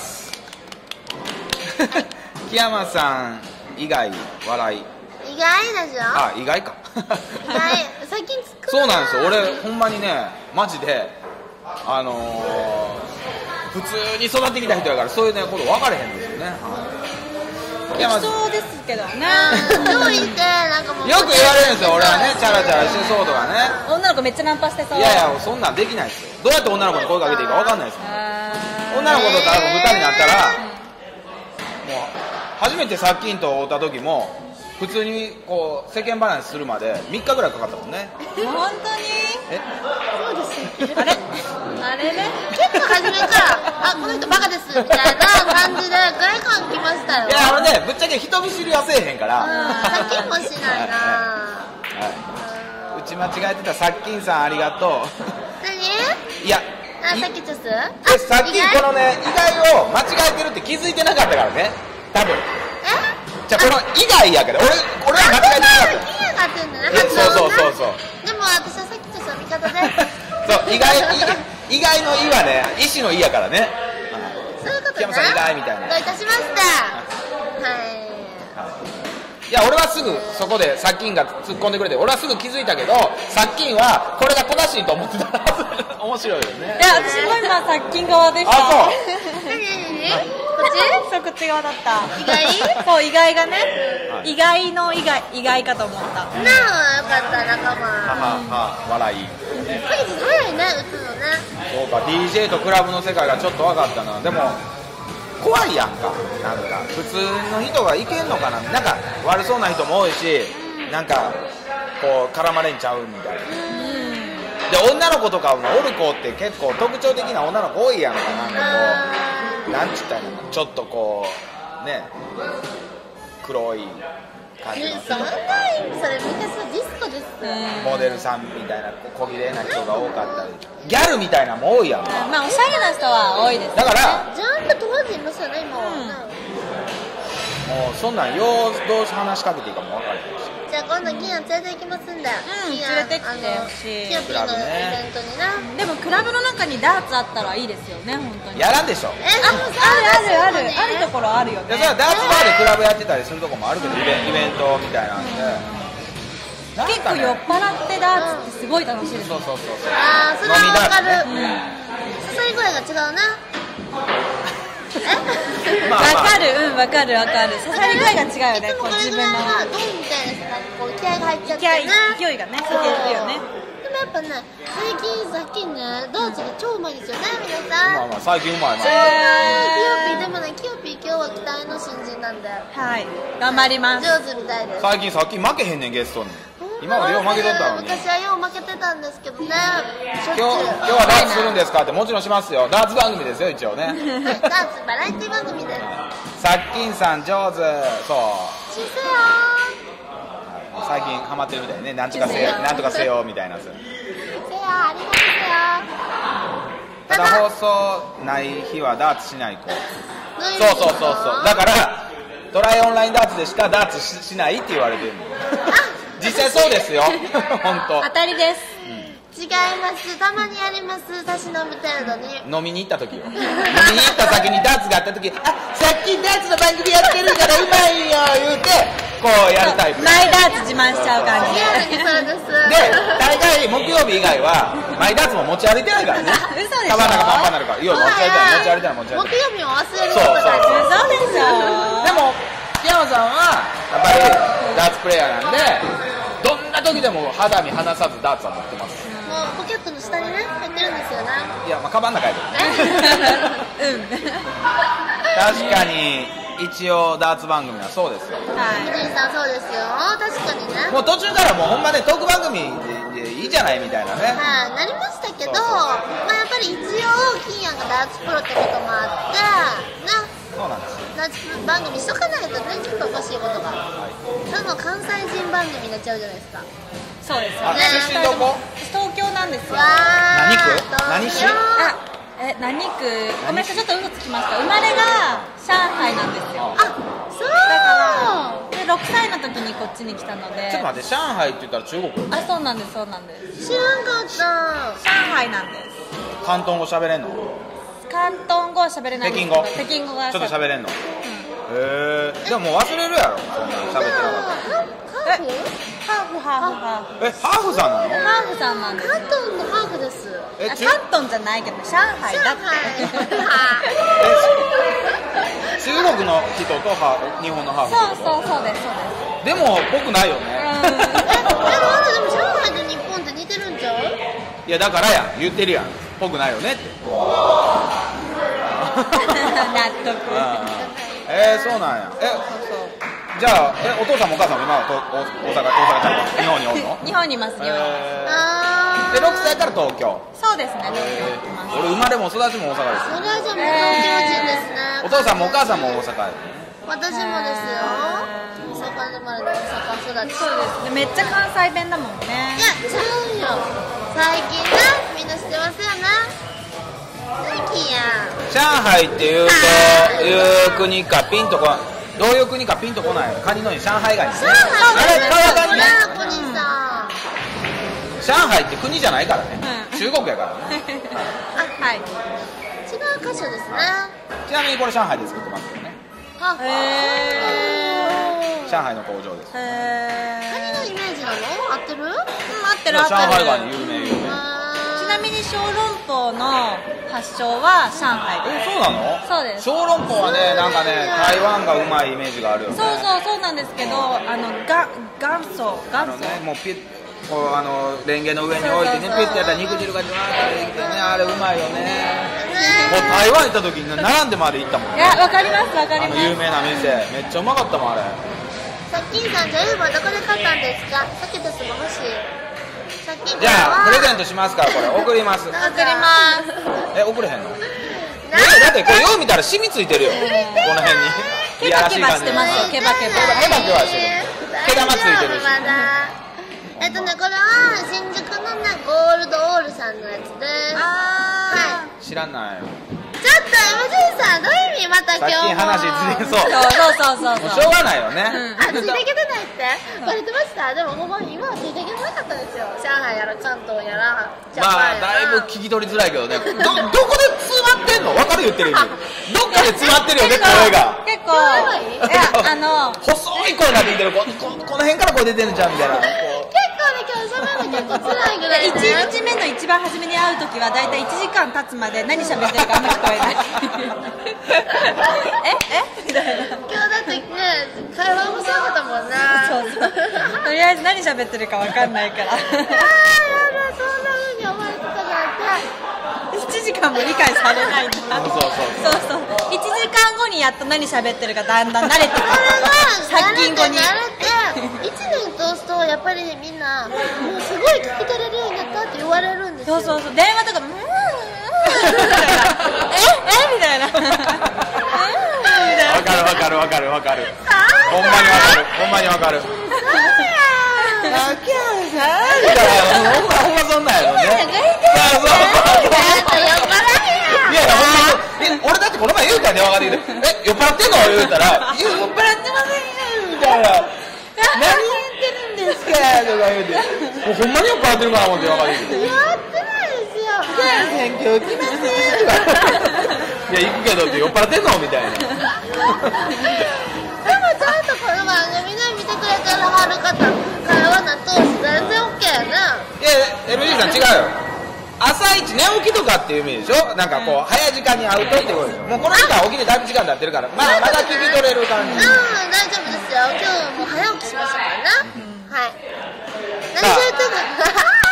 木山さん以外笑い。 意外でしょ？ あ、意外か。 意外。最近作る。 そうなんですよ。俺ほんまにねマジであのー、普通に育ってきた人やからそういうねこと分かれへんですよね。 木山さんそうですけどね。 どう言ってなんかもうよく言われるんですよ俺はね、チャラチャラしてそうとかね。 女の子めっちゃナンパしてそう。 いやいやそんなんできないですよ。どうやって女の子に声かけていいか分かんないですよ。女の子とか豚になったら、もう初めてさっきんと会った時も普通にこう世間話するまでみっかぐらいかかったもんね。 本当に？ え？ そうです。 あれ？あれね。 結構初めからあこの人バカですみたいな感じで外観来ましたよ。 いや俺ねぶっちゃけ人見知りはせえへんから。 さっきもしないな。 はい。打ち間違えてたさっきんさんありがとう。 何？ いや。 あさっきちょっと。 えさっきこのね意外を間違えてるって気づいてなかったからね多分。 え？ じゃあこの意外やけど俺俺は間違えてなかった。 気がってんだね。 そうそうそうそう。 でも私はさっきとした味方で。 そう意外意外の意はね意思の意やからね。 そういうことね。 木山さん意外みたいな。 どういたしました。はい。 いや俺はすぐそこでさっきんが突っ込んでくれて俺はすぐ気づいたけどさっきんはこれが正しいと思ってたら面白いよね。 いや私も今さっきん側でした。 あそう。 何何何？こっち？ そうこっち側だった。 意外？ そう意外がね、はい、意外の意外意外かと思った。 なあよかった仲間。 ははは笑い。 早いね打つのね。 そうか ディージェー とクラブの世界がちょっと分かったな。でも怖いやんか。なんか普通の人がいけんのかな。なんか悪そうな人も多いし、なんかこう絡まれんちゃうみたいな。で女の子とかもおる子って結構特徴的な女の子多いやんか。なんかこうなんちったらいいのちょっとこうね黒い感じの人とか。 それ昔のディスコです。 モデルさんみたいな小綺麗な人が多かったりギャルみたいなのも多いやんか。 まあおしゃれな人は多いです、ね、 だからジャンプ問わずいますよね今は、 うん、もうそんなんようどう話しかけていいかも分からへんし。 じゃあ今度ギアン連れて行きますんで、 うん、連れてきてほしい。 キヨピーのイベントにな、 でもクラブの中にダーツあったらいいですよね本当に。 やらんでしょ。 えでもあるあるあるあるところあるよね。 でそれはダーツバーでクラブやってたりするとこもあるけどイベイベントみたいなんで、うん、 結構酔っ払ってダーツってすごい楽しいです、ね、 そうそうそうそう。 ああそれは分かる、 ね、 刺さり具合が違うな。 わかる、うん、わかるわかる。刺さり具合が違うよね、こう自分の。 ドンみたいなこう気合が入っちゃってね。 勢いがね、いけるよね。 でもやっぱね、最近さっきね、ダーツが超うまいですよね、皆さん。 まあまあ最近うまいまい。 キヨピーでもね、キヨピー今日は期待の新人なんで。 はい、頑張ります。 上手みたいです。 最近さっき負けへんねんゲストに。今までよう負けとったのに。 昔はよう負けてたんですけどね。 今日今日はダーツするんですかってもちろんしますよ。ダーツ番組ですよ一応ね。 はい、ダーツバラエティ番組です。 さっきんさん上手。そう。 しせよー。最近ハマってるみたいね。なんとかせよなんとかせよみたいなやつ。 せよありがとうせよ。 ただ放送ない日はダーツしない子。そうそうそうそう。だからトライオンラインダーツでしかダーツ し, しないって言われてるの。実際そうですよ。本当。 当たりです。 違います。たまにあります。たし飲む程度に。 飲みに行った時よ。飲みに行った先にダーツがあった時、あ、さっきダーツの番組やってるからうまいよ言うてこうやるタイプ。 マイダーツ自慢しちゃう感じ。 リアルにそれです。 で、大概木曜日以外はマイダーツも持ち歩いてないからね。 嘘でしょ。 カバンなんかパンパンになるから。いや持ち歩いてない持ち歩いてない持ち歩いてない。 木曜日も忘れることがある。 嘘でしょ。 でも木山さんはやっぱりダーツプレイヤーなんで。どんな時でも肌身離さずダーツは持ってます。 もうのポケットの下にね入ってるんですよね。 いや、まあカバンの中やけどね。 うん確かに一応ダーツ番組はそうですよ。 みじんさんそうですよ、確かにね。 もう途中からもうほんまねトーク番組でいいじゃないみたいなね。 はい、なりましたけど、 そうそうまあやっぱり一応金やんがダーツプロってこともあってな、 そうなんですよ。 ダーツ番組しとかないとね、ちょっとおかしいことが、ただの関西人番組になっちゃうじゃないですか。 そうですよあ、 ね。 出身どこ？ 東京なんですよ。 わー何区？何市？ あ、え、何区？ごめんなさい、ちょっと嘘つきました。生まれが上海なんですよ。 あ、そうだからでろくさいの時にこっちに来たので。 ちょっと待って、上海って言ったら中国？ あ、そうなんです、そうなんです。 知らんかった。 上海なんです。 広東語喋れんの？ 広東語は喋れないんですけど。 北京語？ 北京語がちょっと喋れんの？ うんへえ。でももう忘れるやろ、そんなに喋ってなかったら。 ハーフ？ ハーフハーフハーフ。 え、ハーフさんなの？ ハーフさんなんですよ。 関東のハーフです。 え、 あ、 中広東じゃないけど上海だって。 中国の人とハーフ、日本のハーフ。 そうそうそうですそうです。 でもぽくないよね。 え、なんででも上海と日本って似てるんちゃう？ いやだからやん、言ってるやん、ぽくないよねって。 納得。 えー、そうなんや。え、じゃあえお父さんもお母さんも今はと大阪大阪ちゃんと日本におるの？ 日本にいます、日本にいます。 あー。 でろくさいから東京。 そうですね、東京に来ます。 俺生まれも育ちも大阪です。 それはじゃあもう東京人ですね。 お父さんもお母さんも大阪や。 私もですよ。大阪生まれの大阪育ち。 そうですね、めっちゃ関西弁だもんね。 いや、ちゃうよ。最近ね、みんな知ってますよね。最近や。 上海っていうという国かピンとこどういう国かピンとこない。カニのに上海ガニね。 上海あれ川ガニね。 小西さん。 上海って国じゃないからね。 うん中国やからね。 はい。 違う箇所ですね。 ちなみにこれ上海で作ってますよね。 はへー。 上海の工場です。 へカニのイメージなの？合ってる？ ー。うん、合ってる合って上海ガる。 ニ有名有名。 ちなみに小籠包の発祥は上海え、 です。 そうなの？ そうです。 小籠包はね、なんかね、台湾がうまいイメージがあるよね。 そうそうそうなんですけど、あのが元祖元祖。 あのね、もうピッこうあのレンゲの上に置いてね、ピッてやったら肉汁がジュワーってきてね、あれうまいよね。もう台湾行った時に並んでまで行ったもんいね。 や、わかりますわかりあます。 の有名な店、めっちゃうまかったもんあれ。 さっきんさん、じゃあウーバーどこで買ったんですか？さっきですも欲しい。さっきんじゃあプレゼントトしますからこれ送ります。 送ります。 え、送れへんの？だってこれよう見たら染みついてるよ。この辺に。 ケバケバしてますよ、ケバケバ。 ケバケバしてる。毛玉ついてるし。 まだえっとね、これは新宿のね、ゴールドオールさんのやつです。 あはい。 知らない。 ちょっと エムジー さん、どういう意味？また今日もさっき話ずれそう。 そうそうそうそう。 もうしょうがないよね。 あ、ついてきてないってバレてました？でもほんまに今はついてきてなかったですよ。上海やら関東やらジャパンやら。 まあだいぶ聞き取りづらいけどね。どどこで詰まってんの？分かる言ってる意味。どっかで詰まってるよね、声が。 結構、いや、あの、 細い声が出てる。こここの辺から声出てるんちゃうみたいな。こう結構ね、今日喋るの結構辛いぐらいいちね。 にちめの一番初めに会うときはだいたいいちじかん経つまで何喋ってるかあんま聞こえない。ええみたいな。 今日だってね、会話面白かったもんな。 そうそう。とりあえず何喋ってるかわかんないから。 あー、やだ、そんな風に思われてたなんて。 いちじかんも理解されないんだ。 そうそうそうそう。いちじかんごにやっと何喋ってるかだんだん慣れてくる。 それが、 殺菌後に。 慣れて、いちねん通すと、やっぱりみんな、もうすごい聞き取れるようになったって言われるんですよ。 そうそうそう。電話とか、うーん、うーん、みたいな。ええみたいな。 わかるわかるわかるわかる。ほんまにわかる。ほんまにわかる。あ、キャーさんみたいな。ほんまほんまそんなんやろね。そうそう。いやいや、ほんまに、え、俺だってこの前言うたら電話ができて、え、酔っ払ってんの言うたら、酔っ払ってませんよみたいな。何言ってるんですかとか言うて、もうほんまに酔っ払ってるかな思って電話ができて。 やってないですよ。 キャーさん今日来ませんとか。いや、行くけどって酔っ払ってんのみたいな。 でもちゃんとこの番組で見てくれてるはる方、会話な通し全然 OK やな。 いや、エムジー さん違うよ。朝一寝起きとかっていう意味でしょ。なんかこう、早時間に会うとってことでしょ。もうこの時間起きてだいぶ時間経ってるから、まあまだ聞き取れる感じ。 うん、大丈夫ですよ。今日もう早起きしましたからな。はい。何しゃべってんの？あー、いける。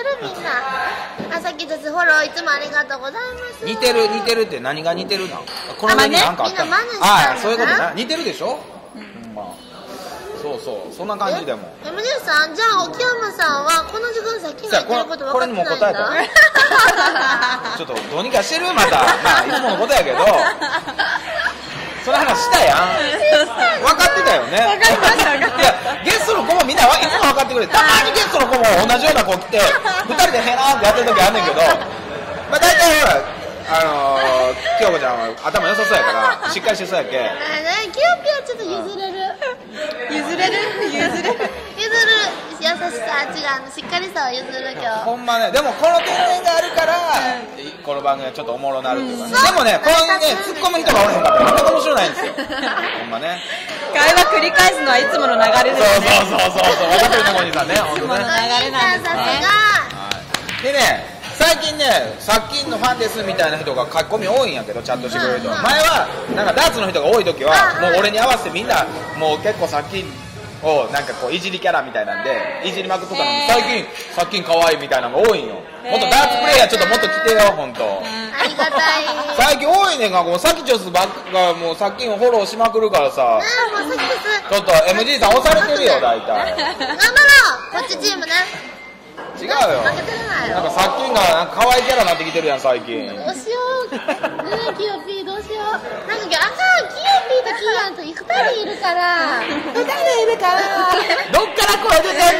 るみんな。あ、さっきですフォローいつもありがとうございます。 似てる似てるって何が似てるの？この上に何かあったの？ みんな真似したんだな。 ああ、そういうことね。似てるでしょ？うん、まあそうそう、そんな感じでも。 エムジェー さん、じゃあ沖山さんはこの時間さっきの言ってること分かってないんだ。 これにも答えた。ちょっとどうにかしてるまた。まあいつものことやけど。その話したやん。分かってたよね。 分かりました分かりました。 いやゲストの子もみんないつも分かってくれて、たまにゲストの子も同じような子来てふたりでへなーってやってる時あんねんけど、まあ大体ほらあのー、京子ちゃんは頭良さそうやからしっかりしてそうやけ。 あね、キヨピはちょっと譲れる。 譲れる譲れる譲る優しさ、違うのしっかりさは譲る今日。 ほんまね、でもこの天然があるから、この番組はちょっとおもろなるっていうかね、でもね、このね、突っ込む人がおれへんから全く面白ないんですよ。ほんまね、 会話繰り返すのはいつもの流れですね。 そうそうそうそう、分かってるね、お兄さんね、ほんとね。 流れなんですね。 でね、最近ね、殺菌のファンですみたいな人が書き込み多いんやけど、チャットしてくれる人、前はなんかダーツの人が多い時はもう俺に合わせてみんなもう結構殺菌をなんかこういじりキャラみたいなんでいじりまくっとったのに、最近殺菌かわいいみたいなのが多いんよ。もっとダーツプレイヤーちょっともっと来てよ、ほんと。 ありがたい。 最近多いねんが、もうサキチョスばっかがもう殺菌をフォローしまくるからさ、 あ、もうさっきです。 ちょっと エムジー さん押されてるよ、大体。 頑張ろう、こっちチームね。 違うよ。 負けてないよ。 なんか殺菌がなんか可愛いキャラになってきてるやん、最近。 どうしよう。ねえ、キヨピーどうしよう。なんかあかん、キヨピーとキーヤンとふたりいるから。ふたりいるから。 どっから声出てんの？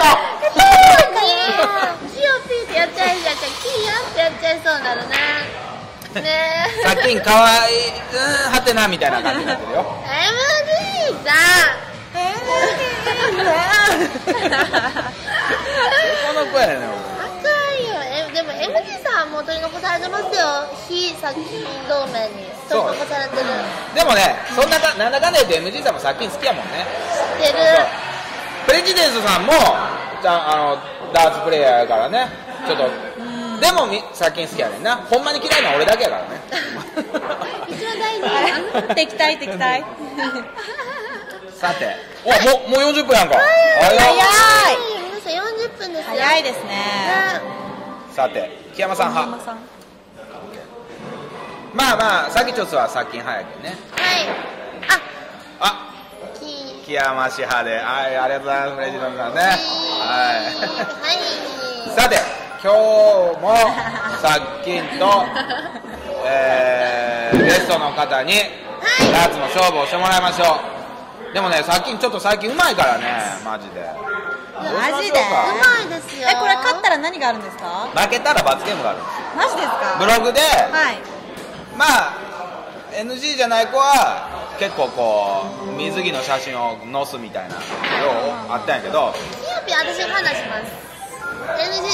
キヨピーってやっちゃいじゃん、キーヤンってやっちゃいそうなるね。ねえ。 殺菌可愛い、うん、はてなみたいな感じになってるよ。 エムディー さん。エムディー さん。 この子やねん。 あかんよ。え、でも エムディー さんもう取り残されてますよ。非殺菌同盟に取り残されてる。 でもね、そんなかなんだかんだ言って エムジー さんも殺菌好きやもんね。 知ってる。 プレジデンスさんもじゃあのダーツプレイヤーやからね、ちょっとでもみ殺菌好きやねんな。ほんまに嫌いな俺だけやからね。 一番大事。 敵対敵対。 さて、おもうもうよんじゅっぷんやんか。 早い。 皆さんよんじゅっぷんですよ。 早いですね。 さて、木山さん派。まあまあ、サキチョスは殺菌派やけどね。 はい。あ、 あ、 き木山氏派で、はい、ありがとうございます、プレジデンスさんね。はい。 はい。 さて、今日も殺菌と、えー、ゲストの方にダーツの勝負をしてもらいましょう。でもね、殺菌ちょっと最近うまいからね、マジで。 マジで。 うまいですよ。 え、これ勝ったら何があるんですか？ 負けたら罰ゲームがあるんですよ。 マジですか？ ブログで、 はい。 まあ エヌジー じゃない子は結構こう水着の写真を載すみたいなのあったんやけど、 キヨピー私話します。エヌジー です。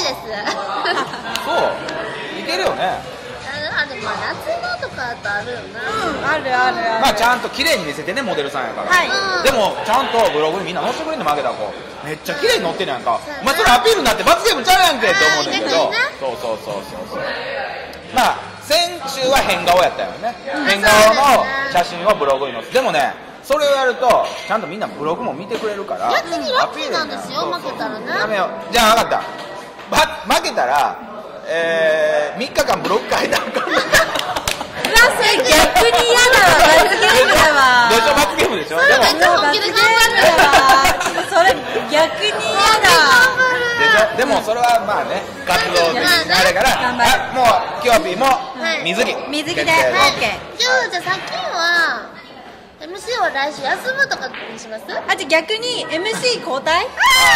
そういけるよね。 あ、でもまあ夏のとかあとあるよな。 うん、あるあるある。 まあちゃんと綺麗に見せてね、モデルさんやから。 はい。 でもちゃんとブログにみんな載せてくれんの、負けた子めっちゃ綺麗に載ってるやんか。お前それアピールになって罰ゲームちゃうやんけって思うんだけど、そうそうそうそうそう。まあ先週は変顔やったよね。変顔の写真をブログに載せて、でもねそれをやるとちゃんとみんなブログも見てくれるから、 逆にラッキーなんですよ、負けたらね。 やめよう。じゃあ分かった、ば負けたら、えー、みっかかんブログ変えたのか。 うわ、それ逆に嫌だわ。罰ゲームだわ。 でしょ、罰ゲームでしょ。 それめっちゃ本気で頑張るわ。 それ逆に嫌だ。 でしょ。でもそれはまあね、活動的にあれから、あ、もうキヨピーも水着。 水着で、オッケー。 じゃあじゃあさっきは エムシー は来週休むとかにします？ あ、じゃあ逆に エムシー 交代？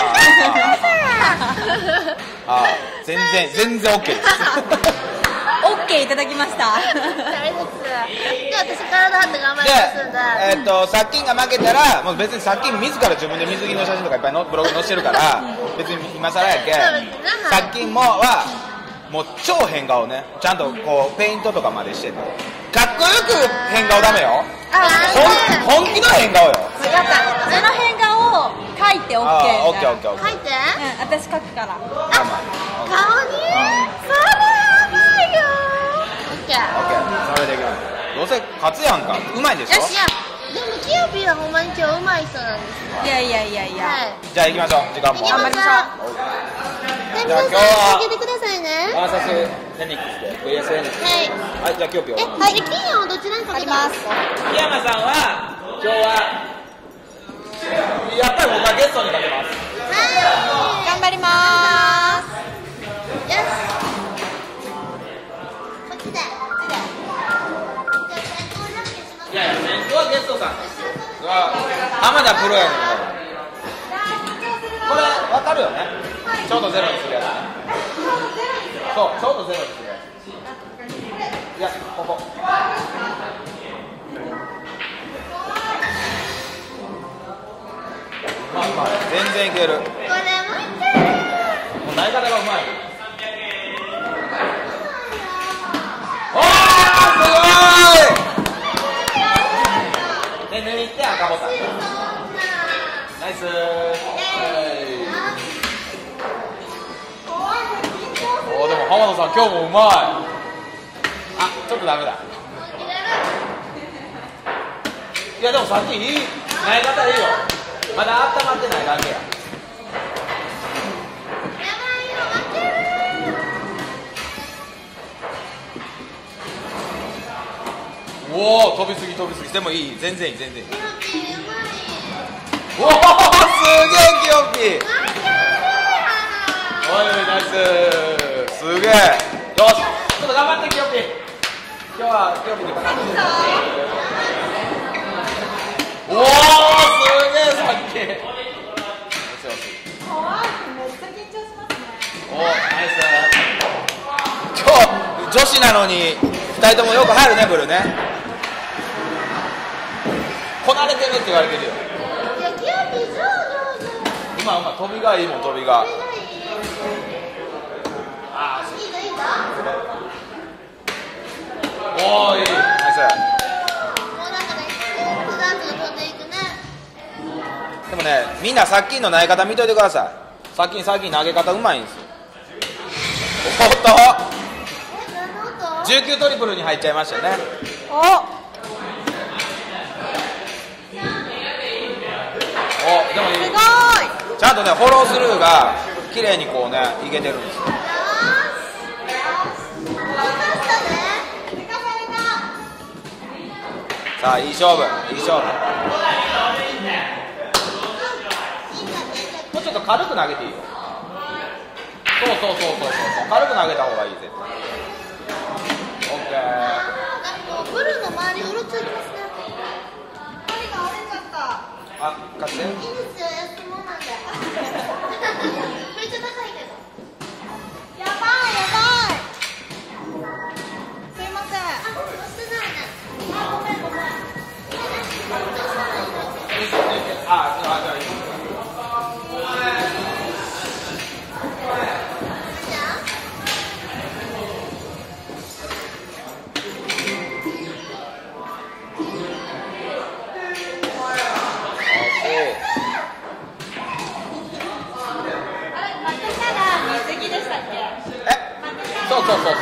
ああ、全然全然 OK です。 オッケーいただきました。 大です。じゃあ私体張って頑張りますんで。 えー、っと殺菌が負けたらもう別に殺菌自ら自分で水着の写真とかいっぱいのブログに載せてるから別に今更やけん。殺菌もはもう超変顔ね。ちゃんとこうペイントとかまでしてて。かっこよく変顔ダメよ。本気の変顔よ。 分かった。その変顔を書いて OK。 オッケーオッケーオッケー。 書いて。 うん、私書くから。 顔に。それやばいよ。オッケー。 オッケー。それでいきます。 どうせ勝つやんか。うまいでしょ。 よしや。でもキヨピーはほんまに今日うまい人なんですよ。 いやいやいやいや、 はい。 じゃあ行きましょう。時間も。 行きましょう。 頑張りましょう。 で、皆さん開けてくださいね。 バーサスフェニックスで ブイエス フェニックス。 はい。 はい、じゃあキヨピーえ、 を。 はい。キーヤンはどちらにかけたんですか？ 木山さんは今日はやっぱり僕はゲストにかけます。 は頑張りまい。よし。こっちで。こっちで。じゃあ先行じゃんけんします。 いやいや、先頭はゲストさん。浜田プロやねんから。これわかるよね。ちょうどゼロにするやつ。そう、ちょうどゼロにするやつ。いや、ここ。まあまあ、全然いける。 これもいける。 もう投げ方がうまい。おー、すごい。で、抜いて赤ボタン。ナイスー。おー、でも浜田さん今日もうまい。あ、ちょっとダメだ。いやでもさっきいい投げ方いいよ。まだ温まってないだけや。おお、飛びすぎ飛びすぎ。でもいい、全然いい全然いい。おお、すげえキヨピー。おいナイス、すげえ。よし、ちょっと頑張ってキヨピー。今日はキヨピーにかかってる。おお、すげえさっき。よしよし。 めっちゃ緊張しますね。 おお、ナイス。今日女子なのにふたりともよく入るね、ブルね。こなれてるって言われてるよ。 いや、キヨピー上手。 うまいうまい、飛びがいいもん、飛びが。ああ、 いいぞいいぞ。 おお、いい、ナイス。 もうなんかね、スダーツが飛んでいくね。 でもね、みんなさっきの投げ方見といてください。さっきさっき投げ方うまいんですよ。おっと、 え、何の音？ じゅうきゅうトリプルに入っちゃいましたよね。 お、 お、でもいい。 すごい。 ちゃんとね、フォロースルーが綺麗にこうね、いけてるんですよ。さあ、いい勝負、いい勝負。もうちょっと軽く投げていいよ。そうそうそうそうそう、軽く投げた方がいい絶対。オッケー。 なんかブルの周りうろついてますね。 針が折れちゃった。 あ、貸して。 いいですよ、安物なんで。めっちゃ高いけど。 やばいやばい。すいません。 あ、押してないね。あ、ごめんごめん。 あ、じゃあいい。そうそうそうそうそう。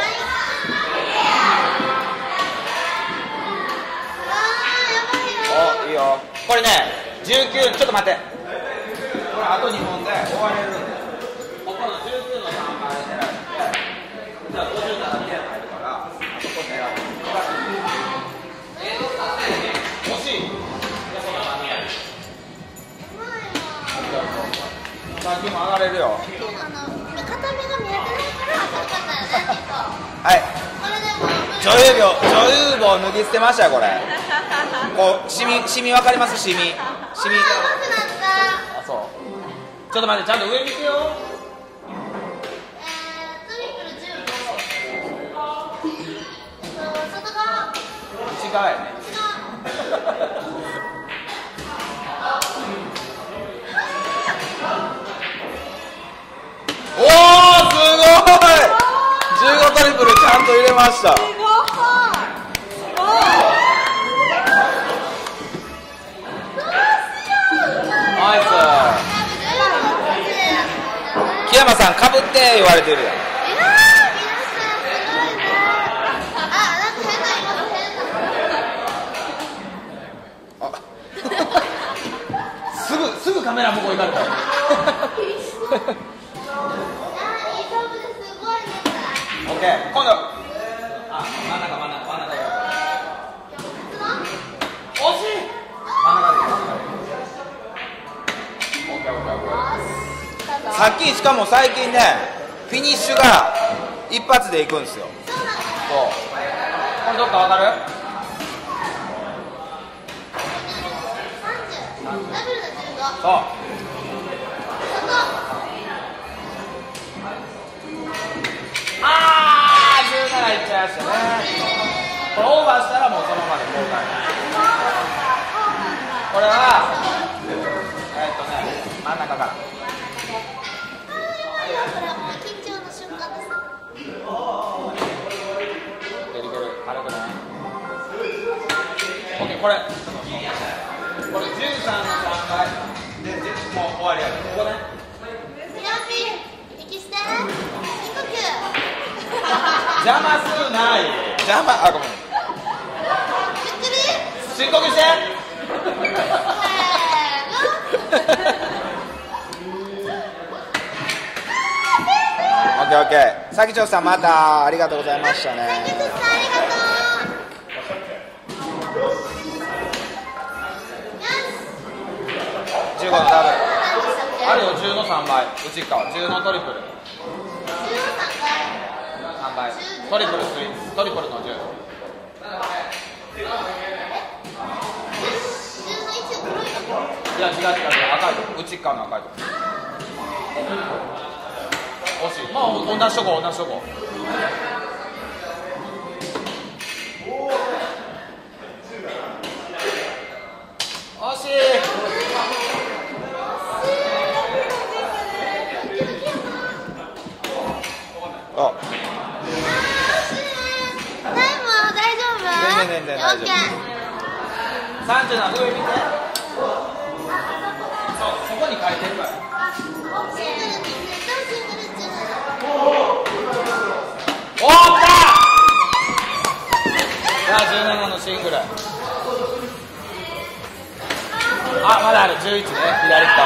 お、いいよ。これね、じゅうきゅう、ちょっと待って。これあとにほんで終われるんで。ここのじゅうきゅうのさんまで狙って、じゃあごじゅうなな点入るから、あそこ狙って。惜しい。じゃあそんな感じ。さっきも上がれるよ。 あの、片目が見えてないから当たったんだよね、きっと。 はい。 これでも女優帽、女優帽脱ぎ捨てましたよ、これ。こう、シミ、シミわかります、シミ。シミ。 あ、上手くなった。 あ、そう。ちょっと待って、ちゃんと上見てよ。 えー、トリプルじゅうご。そう、外側。 内側やね。 内側。 おー、すごい。じゅうごトリプルちゃんと入れました。 すごい。すごい。 ナイス。木山さん、かぶって言われてるやん。 いやー、皆さんすごいね。あ、なんか変な今変な。 カメラ向こう行かれたよオッケー、今度あ、真ん中真ん中真ん中で惜しい真ん中でオッケーオッケーオッケー。さっきしかも最近ねフィニッシュが一発でいくんですよ。そうこれどっかわかる？そうあーじゅうなないっちゃいましたね。これオーバーしたらもうそのままで交代。これはえっとね真ん中から緊張の瞬間です。 いけるいける軽くね。オッケーこれこれじゅうさんのさんばいでもう終わりやる。ここね息して深呼吸邪魔すない邪魔あごめんゆっくり深呼吸してオッケーオッケー。さきちょうさんまたありがとうございましたね。 さきちょうさんありがとう。 じゅうごのダブルあるよ。じゅうのさんばい内側じゅうのトリプルじゅうのさんばいさんばいトリプルスイーツトリプルのじゅうじゅうのいち黒いとこいや違う違う違う赤いとこ内側の赤いとこ惜しい。まあ同じとこ同じとこ惜しい。あタイムは大丈夫？ 全然全然大丈夫。さんじゅうなな上見てそうそこに書いてるからシングルって言ったシングル中おー来たさあじゅうななのシングルあまだあるじゅういちね左側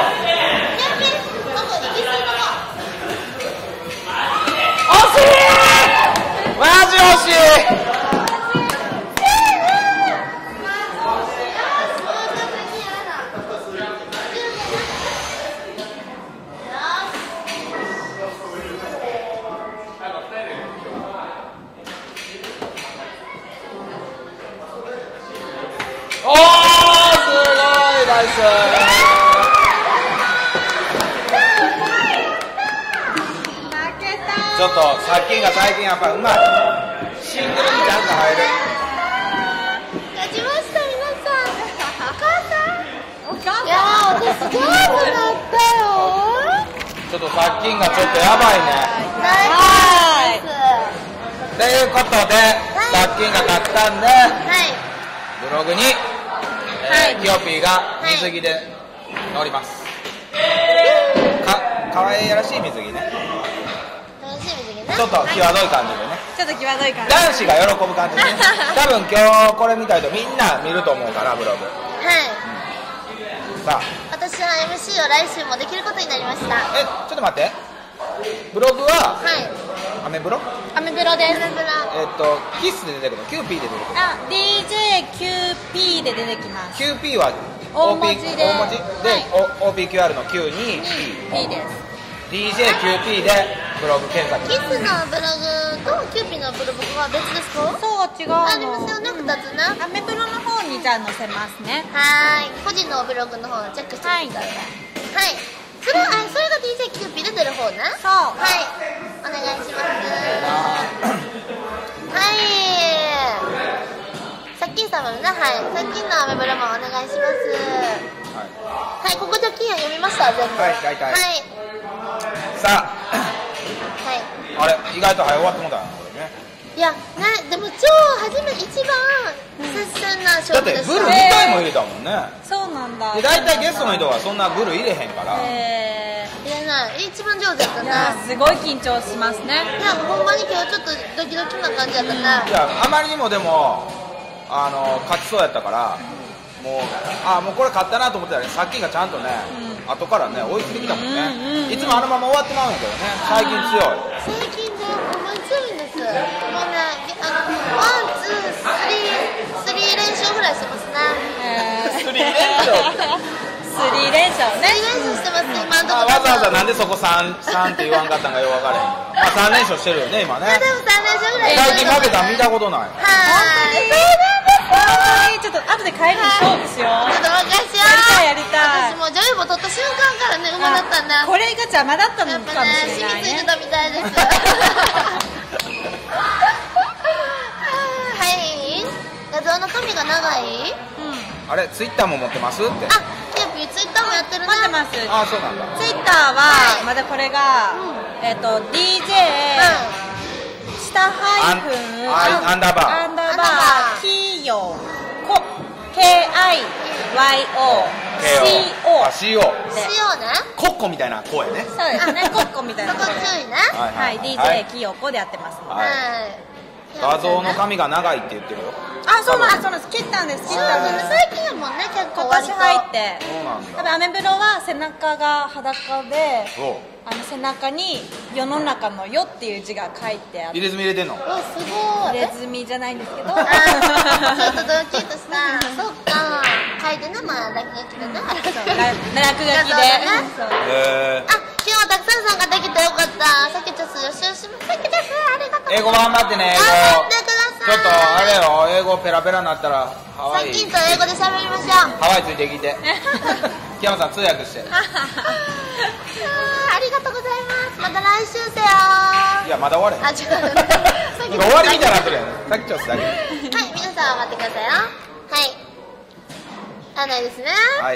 惜しいマジ惜しい。おーすごいナイス。ちょっとさっきが最近やっぱうまいシングルにちゃんと入る。 勝ちました皆さん。お母さんお母さんいやー私ゲームだったよ。 ちょっとさっきがちょっとやばいね。 はいということでさっきが勝ったんで、 はいブログに、えー、キヨピーが水着で乗ります、かかわいらしい水着ね。 楽しみですね。 ちょっと際どい感じでね、 ちょっと際どい感じ。 男子が喜ぶ感じでね。多分今日これ見たいとみんな見ると思うからブログ、 はいさあ私は エムシー を来週もできることになりました。 えちょっと待って、ブログははいアメブロアメブロです。 アメブロえっとキスで出てくるの キューピー で出てくるあ、ディージェーキューピー で出てきます。 キューピー は大文字で大文字で、 はい、 オーピーキューアール の Q に P です。 ディージェーキューピー でブログ検索。 キスのブログとキューピーのブログは別ですか？ そう違うの。 ありますよね、ふたつな。 アメブロの方にじゃあ載せますね。 はーい、個人のブログの方をチェックしてください。はい、それはあそれが ディージェー キューピー で出る方な。 そうはい、お願いします。はい、さっきんさんもね、はい、さっきんのアメブロもお願いします。はい、はい、ここで金曜読みました全部。 はい大体はいさあ、 はい、 あれ意外と早終わってもだなこれね。 いや、ね、でも超初め一番接戦な勝負でした。 だってブルにかいも入れたもんね。 そうなんだ。 で大体ゲストの人はそんなブル入れへんから、 え入れない、一番上手だったー、いな。 やすごい緊張しますね。 いや、ほんまに今日ちょっとドキドキな感じだったな。 いやあまりにもでもあの勝ちそうやったからもうあもうこれ買ったなと思ったらね、さっきがちゃんとね、うん、後からね追いついてきたもんね、うんうんうん、いつもあのまま終わってまうんやけどね、最近強い最近ねほんまに強いんです。もうねあのワンツースリースリー連勝ぐらいしてますね。 スリー連勝スリー連勝ね。 スリー連勝してます、今のところ。 わざわざなんでそこ 3, 3って言わんかったんかよく分からへん。まあさん連勝してるよね今ね。 でもさん連勝ぐらい。 最近負けたん見たことない。 はい。 本当にちょっと後で帰りに勝負しよう。 ちょっと任しよう。 やりたいやりたい。 私もう女優部取った瞬間からね馬だったんだ。 これが邪魔だったのかもしれないね。 やっぱね染みついてたみたいです。はい。画像の髪が長い？ うん。あれツイッターも持ってますって。 あ、キューピーツイッターもやってるね。 持ってます。 あ、そうなんだ。 ツイッターはまだこれがえっと ディージェー 下ハイフンアンダーバーアンダーバーキヨコ ケーアイワイオーシーオーあ シーオー塩ね。 コッコみたいな声ね。 そうですね、コッコみたいなそこ注意ね。 はい、ディージェー キヨコでやってます。 はい。画像の髪が長いって言ってるよ。 あ、そうなんです、そうなんです。切ったんです、切ったんです。 最近やもんね、結構今年入って。 そうなんだ。 多分アメブロは背中が裸で、あの背中に世の中の世っていう字が書いてあって。 入れ墨入れてんの？ わ、すごい。 入れ墨じゃないんですけど。 あ、ちょっとドキッとした。そっか。書いてね、まあ落書きでね。 落書きで。へー。あ、今日はたくさん参加できてよかった。さきちょっと予習します。さきです。ありがとう。 英語頑張ってね。 頑張ってください。 ちょっとあれよ、英語ペラペラになったらハワイ。 さっきと英語で喋りましょう。 ハワイついてきて。木山さん通訳して。 ありがとうございます。また来週せよ。 いやまだ終われへん。 あ、違う。 終わりみたいになってるやん。さっきちょっとだけ。はい、 皆さん待ってくださいよ。はい。あ、ないですね。 はい。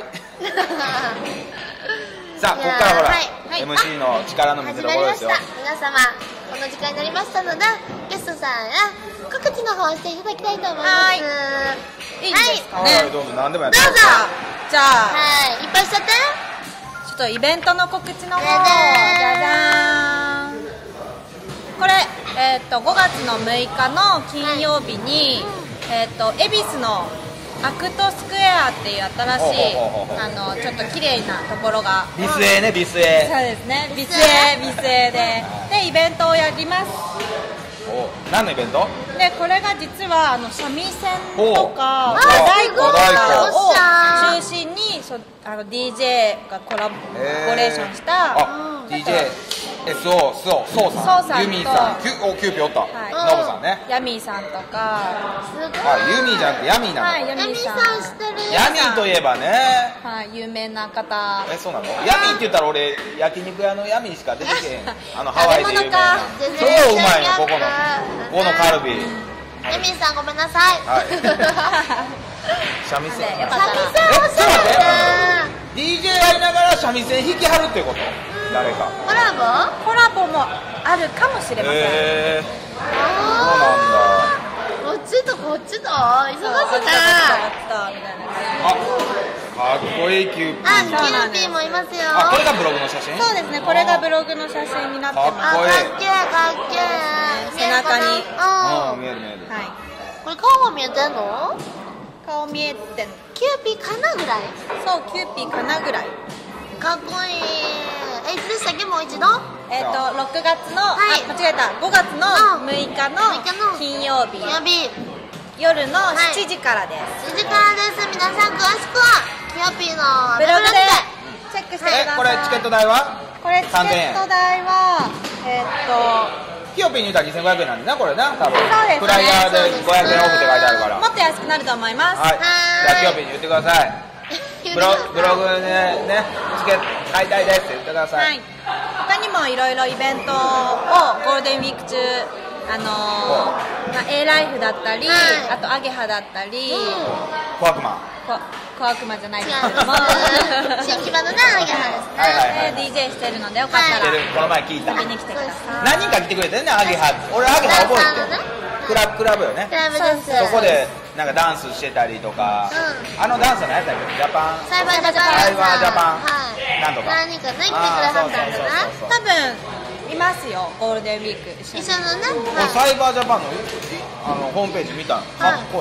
さあ、ここからほら、エムシー の力の見せ所ですよ。 皆様、この時間になりましたので、ゲストさんや告知の方をしていただきたいと思います。 はい。いいですかね。 はい、どうぞ、何でもやって。 どうぞ。 じゃあ、 はい、いっぱいしちゃって。 ちょっとイベントの告知の方、じゃじゃーん。これ、えっとごがつのむいかの金曜日に、えっと恵比寿のアクトスクエアっていう新しいあのちょっと綺麗なところがビスエね、ビスエ。 そうですね、ビスエビスエででイベントをやります。 お、何のイベント？ でこれが実はあの三味線とか和太鼓とかをあ中心にそあの ディージェー がコラボレーションしたあ ディージェーエスオー スオソウさん、ユミさん、キュおキューピーおった、ノブさんね、 ヤミーさんとか、 すごい。 あ、ユミじゃなくてヤミーなの。 はい、ヤミーさん、 ヤミーといえばね、 はい、有名な方。 え、そうなの？ヤミーって言ったら俺焼肉屋のヤミーしか出てけへん。あのハワイで有名な超うまいの、ここのここのカルビ。 ヤミーさんごめんなさい。 はい。三味線。 よかったら。 三味線欲しいよね。 ディージェー やりながら三味線弾きはるってこと？誰か。 コラボ？ コラボもあるかもしれません。 へー。 ああ。こっちとこっちと忙しいね。 あ、かっこいいキューピー。 あ、キューピーもいますよ。 あ、これがブログの写真？ そうですね、これがブログの写真になってます。 あ、かっけーかっけー。 背中に。 あ、見える見える。 はい。 これ顔も見えてんの？ 顔見えてん。 キューピーかなぐらい。 そう、キューピーかなぐらい。 かっこいい。え、いつでしたっけ、もう一度？ えっとろくがつの、 はい、 あ、間違えた、ごがつのむいかの金曜日、 金曜日夜のしちじからです。 しちじからです。皆さん詳しくはキューピーのブログでチェックしてください。 え、これチケット代は？ これチケット代はえー、っとキューピーに言ったらにせんごひゃくえんなんでな、これな、多分。 そうですね。 フライヤーでごひゃくえんオフって書いてあるから。 もっと安くなると思います。 はい。じゃあキューピーに言ってください。ブロブログでね、チケット買いたいですって言ってください。はい。 他にもいろいろイベントをゴールデンウィーク中、あのーまあ、A ライフだったり、はい、あとアゲハだったり、 コアクマココアクマじゃないですけども新木場のねアゲハですね、 はいはいはい、 ディージェー してるのでよかったら、はい、 この前聞いた、 遊びに来てください。 何人か来てくれてんね、アゲハ。俺アゲハ覚えてる、クラブクラブよね。 クラブです。 そこでなんかダンスしてたりとか、うん、あのダンスのやつだっけ、ジャパンサイバージャパン、 サイバージャパン、 はい、 なんとか何人かね来てくれはったんだな。 多分いますよ、ゴールデンウィーク一緒のね、 はい、サイバージャパンのあのホームページ見たの、かっこいい。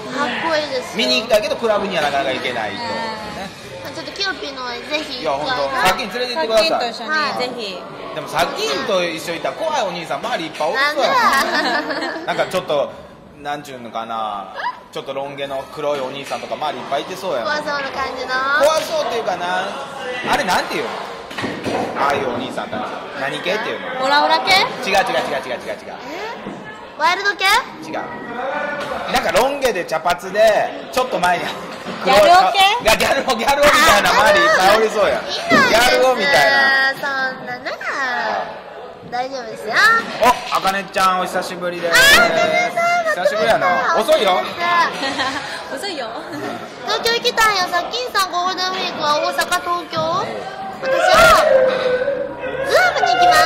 かっこいいですよ。 見に行きたいけどクラブにはなかなか行けないと、ね、 ちょっとキヨピーの方にぜひ。 いや本当さっきに連れて行ってください。 さっきんと一緒に、 はいぜひ。 でもさっきんと一緒にいたら怖いお兄さん周りいっぱいおるなんでそうややなんかちょっとなんちゅうのかな、ちょっとロン毛の黒いお兄さんとか周りいっぱいいてそうやん。 怖そうな感じの。 怖そうっていうかな、あれなんていうの、ああいうお兄さんたち何系っていうの。 オラオラ系？ 違う違う違う違う違う違うえワイルド系？ 違う、なんかロン毛で茶髪でちょっと前にギャル男系？ がギャル男ギャル男みたいな周りいっぱいおりそうやん。ギャル男みたいな。 そんなな大丈夫ですよ。 お、あかねちゃんお久しぶりです。 あー、あかねさん久しぶりやな。遅いよ。 遅いよ。 東京行きたいよ。さっきんさんゴールデンウィークは大阪、東京。私はズームに行きます。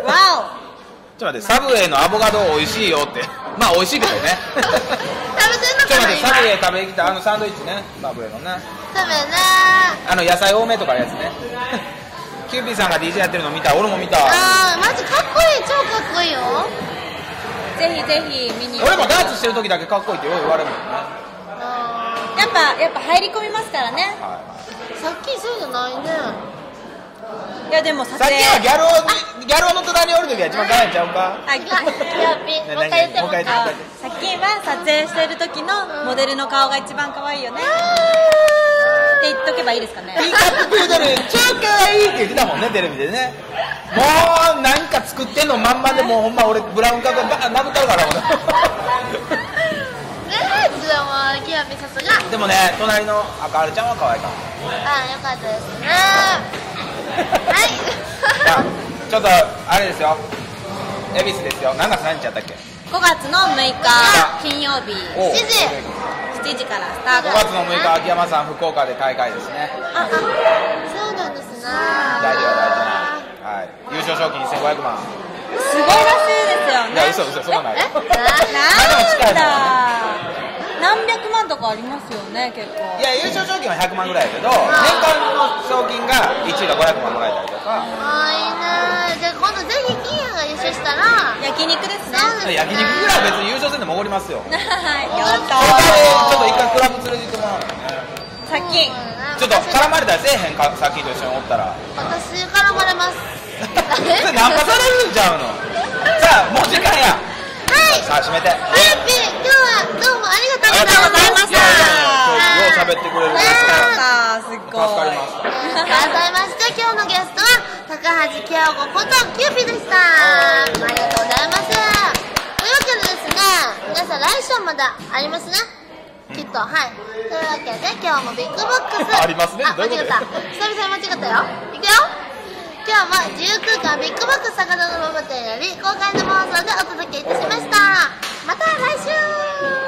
わちょっと待って、サブウェイのアボカド美味しいよって。まあ美味しいけどね。 食べてんのちょっと待って、 かな今。 サブウェイ食べに来たあのサンドイッチね、サブウェイのね、 食べね。 あの野菜多めとかのやつね。キューピーさんが ディージェー やってるの見た。俺も見た。 あーマジかっこいい。超かっこいいよ。 ぜひぜひ見に。 俺もダーツしてる時だけかっこいいってよう言われるもんね。 あやっぱやっぱ入り込みますからね。 はーさっきそうじゃないね。 いやでも撮い、さっき影。 はギャルをギャルの隣におる時が一番可愛いんちゃうか。 あ、 いやピンもう一回言ってもう一回。 あさっきは撮影してる時のモデルの顔が一番可愛いよね。って言っとけばいいですかね。 ピーカッププードル超可愛いって言ってたもんね、テレビでね。もうなんか作ってんのまんまで、もうほんま俺ブラウンカーバーン殴ったるからもう。 ねえ、じゃあもうキヨピさすが。 でもね、隣の赤春ちゃんは可愛いかも。 あーよかったですね。はいじゃあちょっとあれですよ、恵比寿ですよ。何月何日やったっけ。 ごがつのむいか金曜日おうしちじ。 しちじからスターごト。 がつのむいか秋山さん福岡で大会ですね。 あ、あ、そうなんですね。 大事な大事な、はい、優勝賞金せんごひゃくまん。 すごいらしいですよね。 いや嘘嘘そんなないよ。 えなんだ。何百万とかありますよね、結構。 いや優勝賞金はひゃくまんぐらいやけど、年間の賞金がいちいがごひゃくまんもらえたりとか。 あーいいね。じゃあ今度ぜひ金也が優勝したら焼肉ですね。 そうですね。 焼肉ぐらいは別に優勝戦でもおごりますよ。 はい、やっそれでちょっと一回たクラブ連れて行ってもらうのね。 ー。さっき。 ちょっと絡まれたらせえへんか、さっきと一緒におったら。 私絡まれます。 それナンパされるんちゃうの。さあもう時間や。 はい。 さあ閉めて。 はやぴ今日はどうもありがとうございました。 いやいやいや、よう喋ってくれるね。 あー、すっごい。 助かりました。 ありがとうございました。今日のゲストは高橋京子ことキューピーでした。ありがとうございます。というわけでですね、皆さん来週まだありますね。きっと、はい。というわけで今日もビッグボックスありますねあ、 どういうこと間違った。久々に間違ったよ。いくよ。今日も自由空間ビッグボックス坂戸の馬店より公開の放送でお届けいたしました。また来週。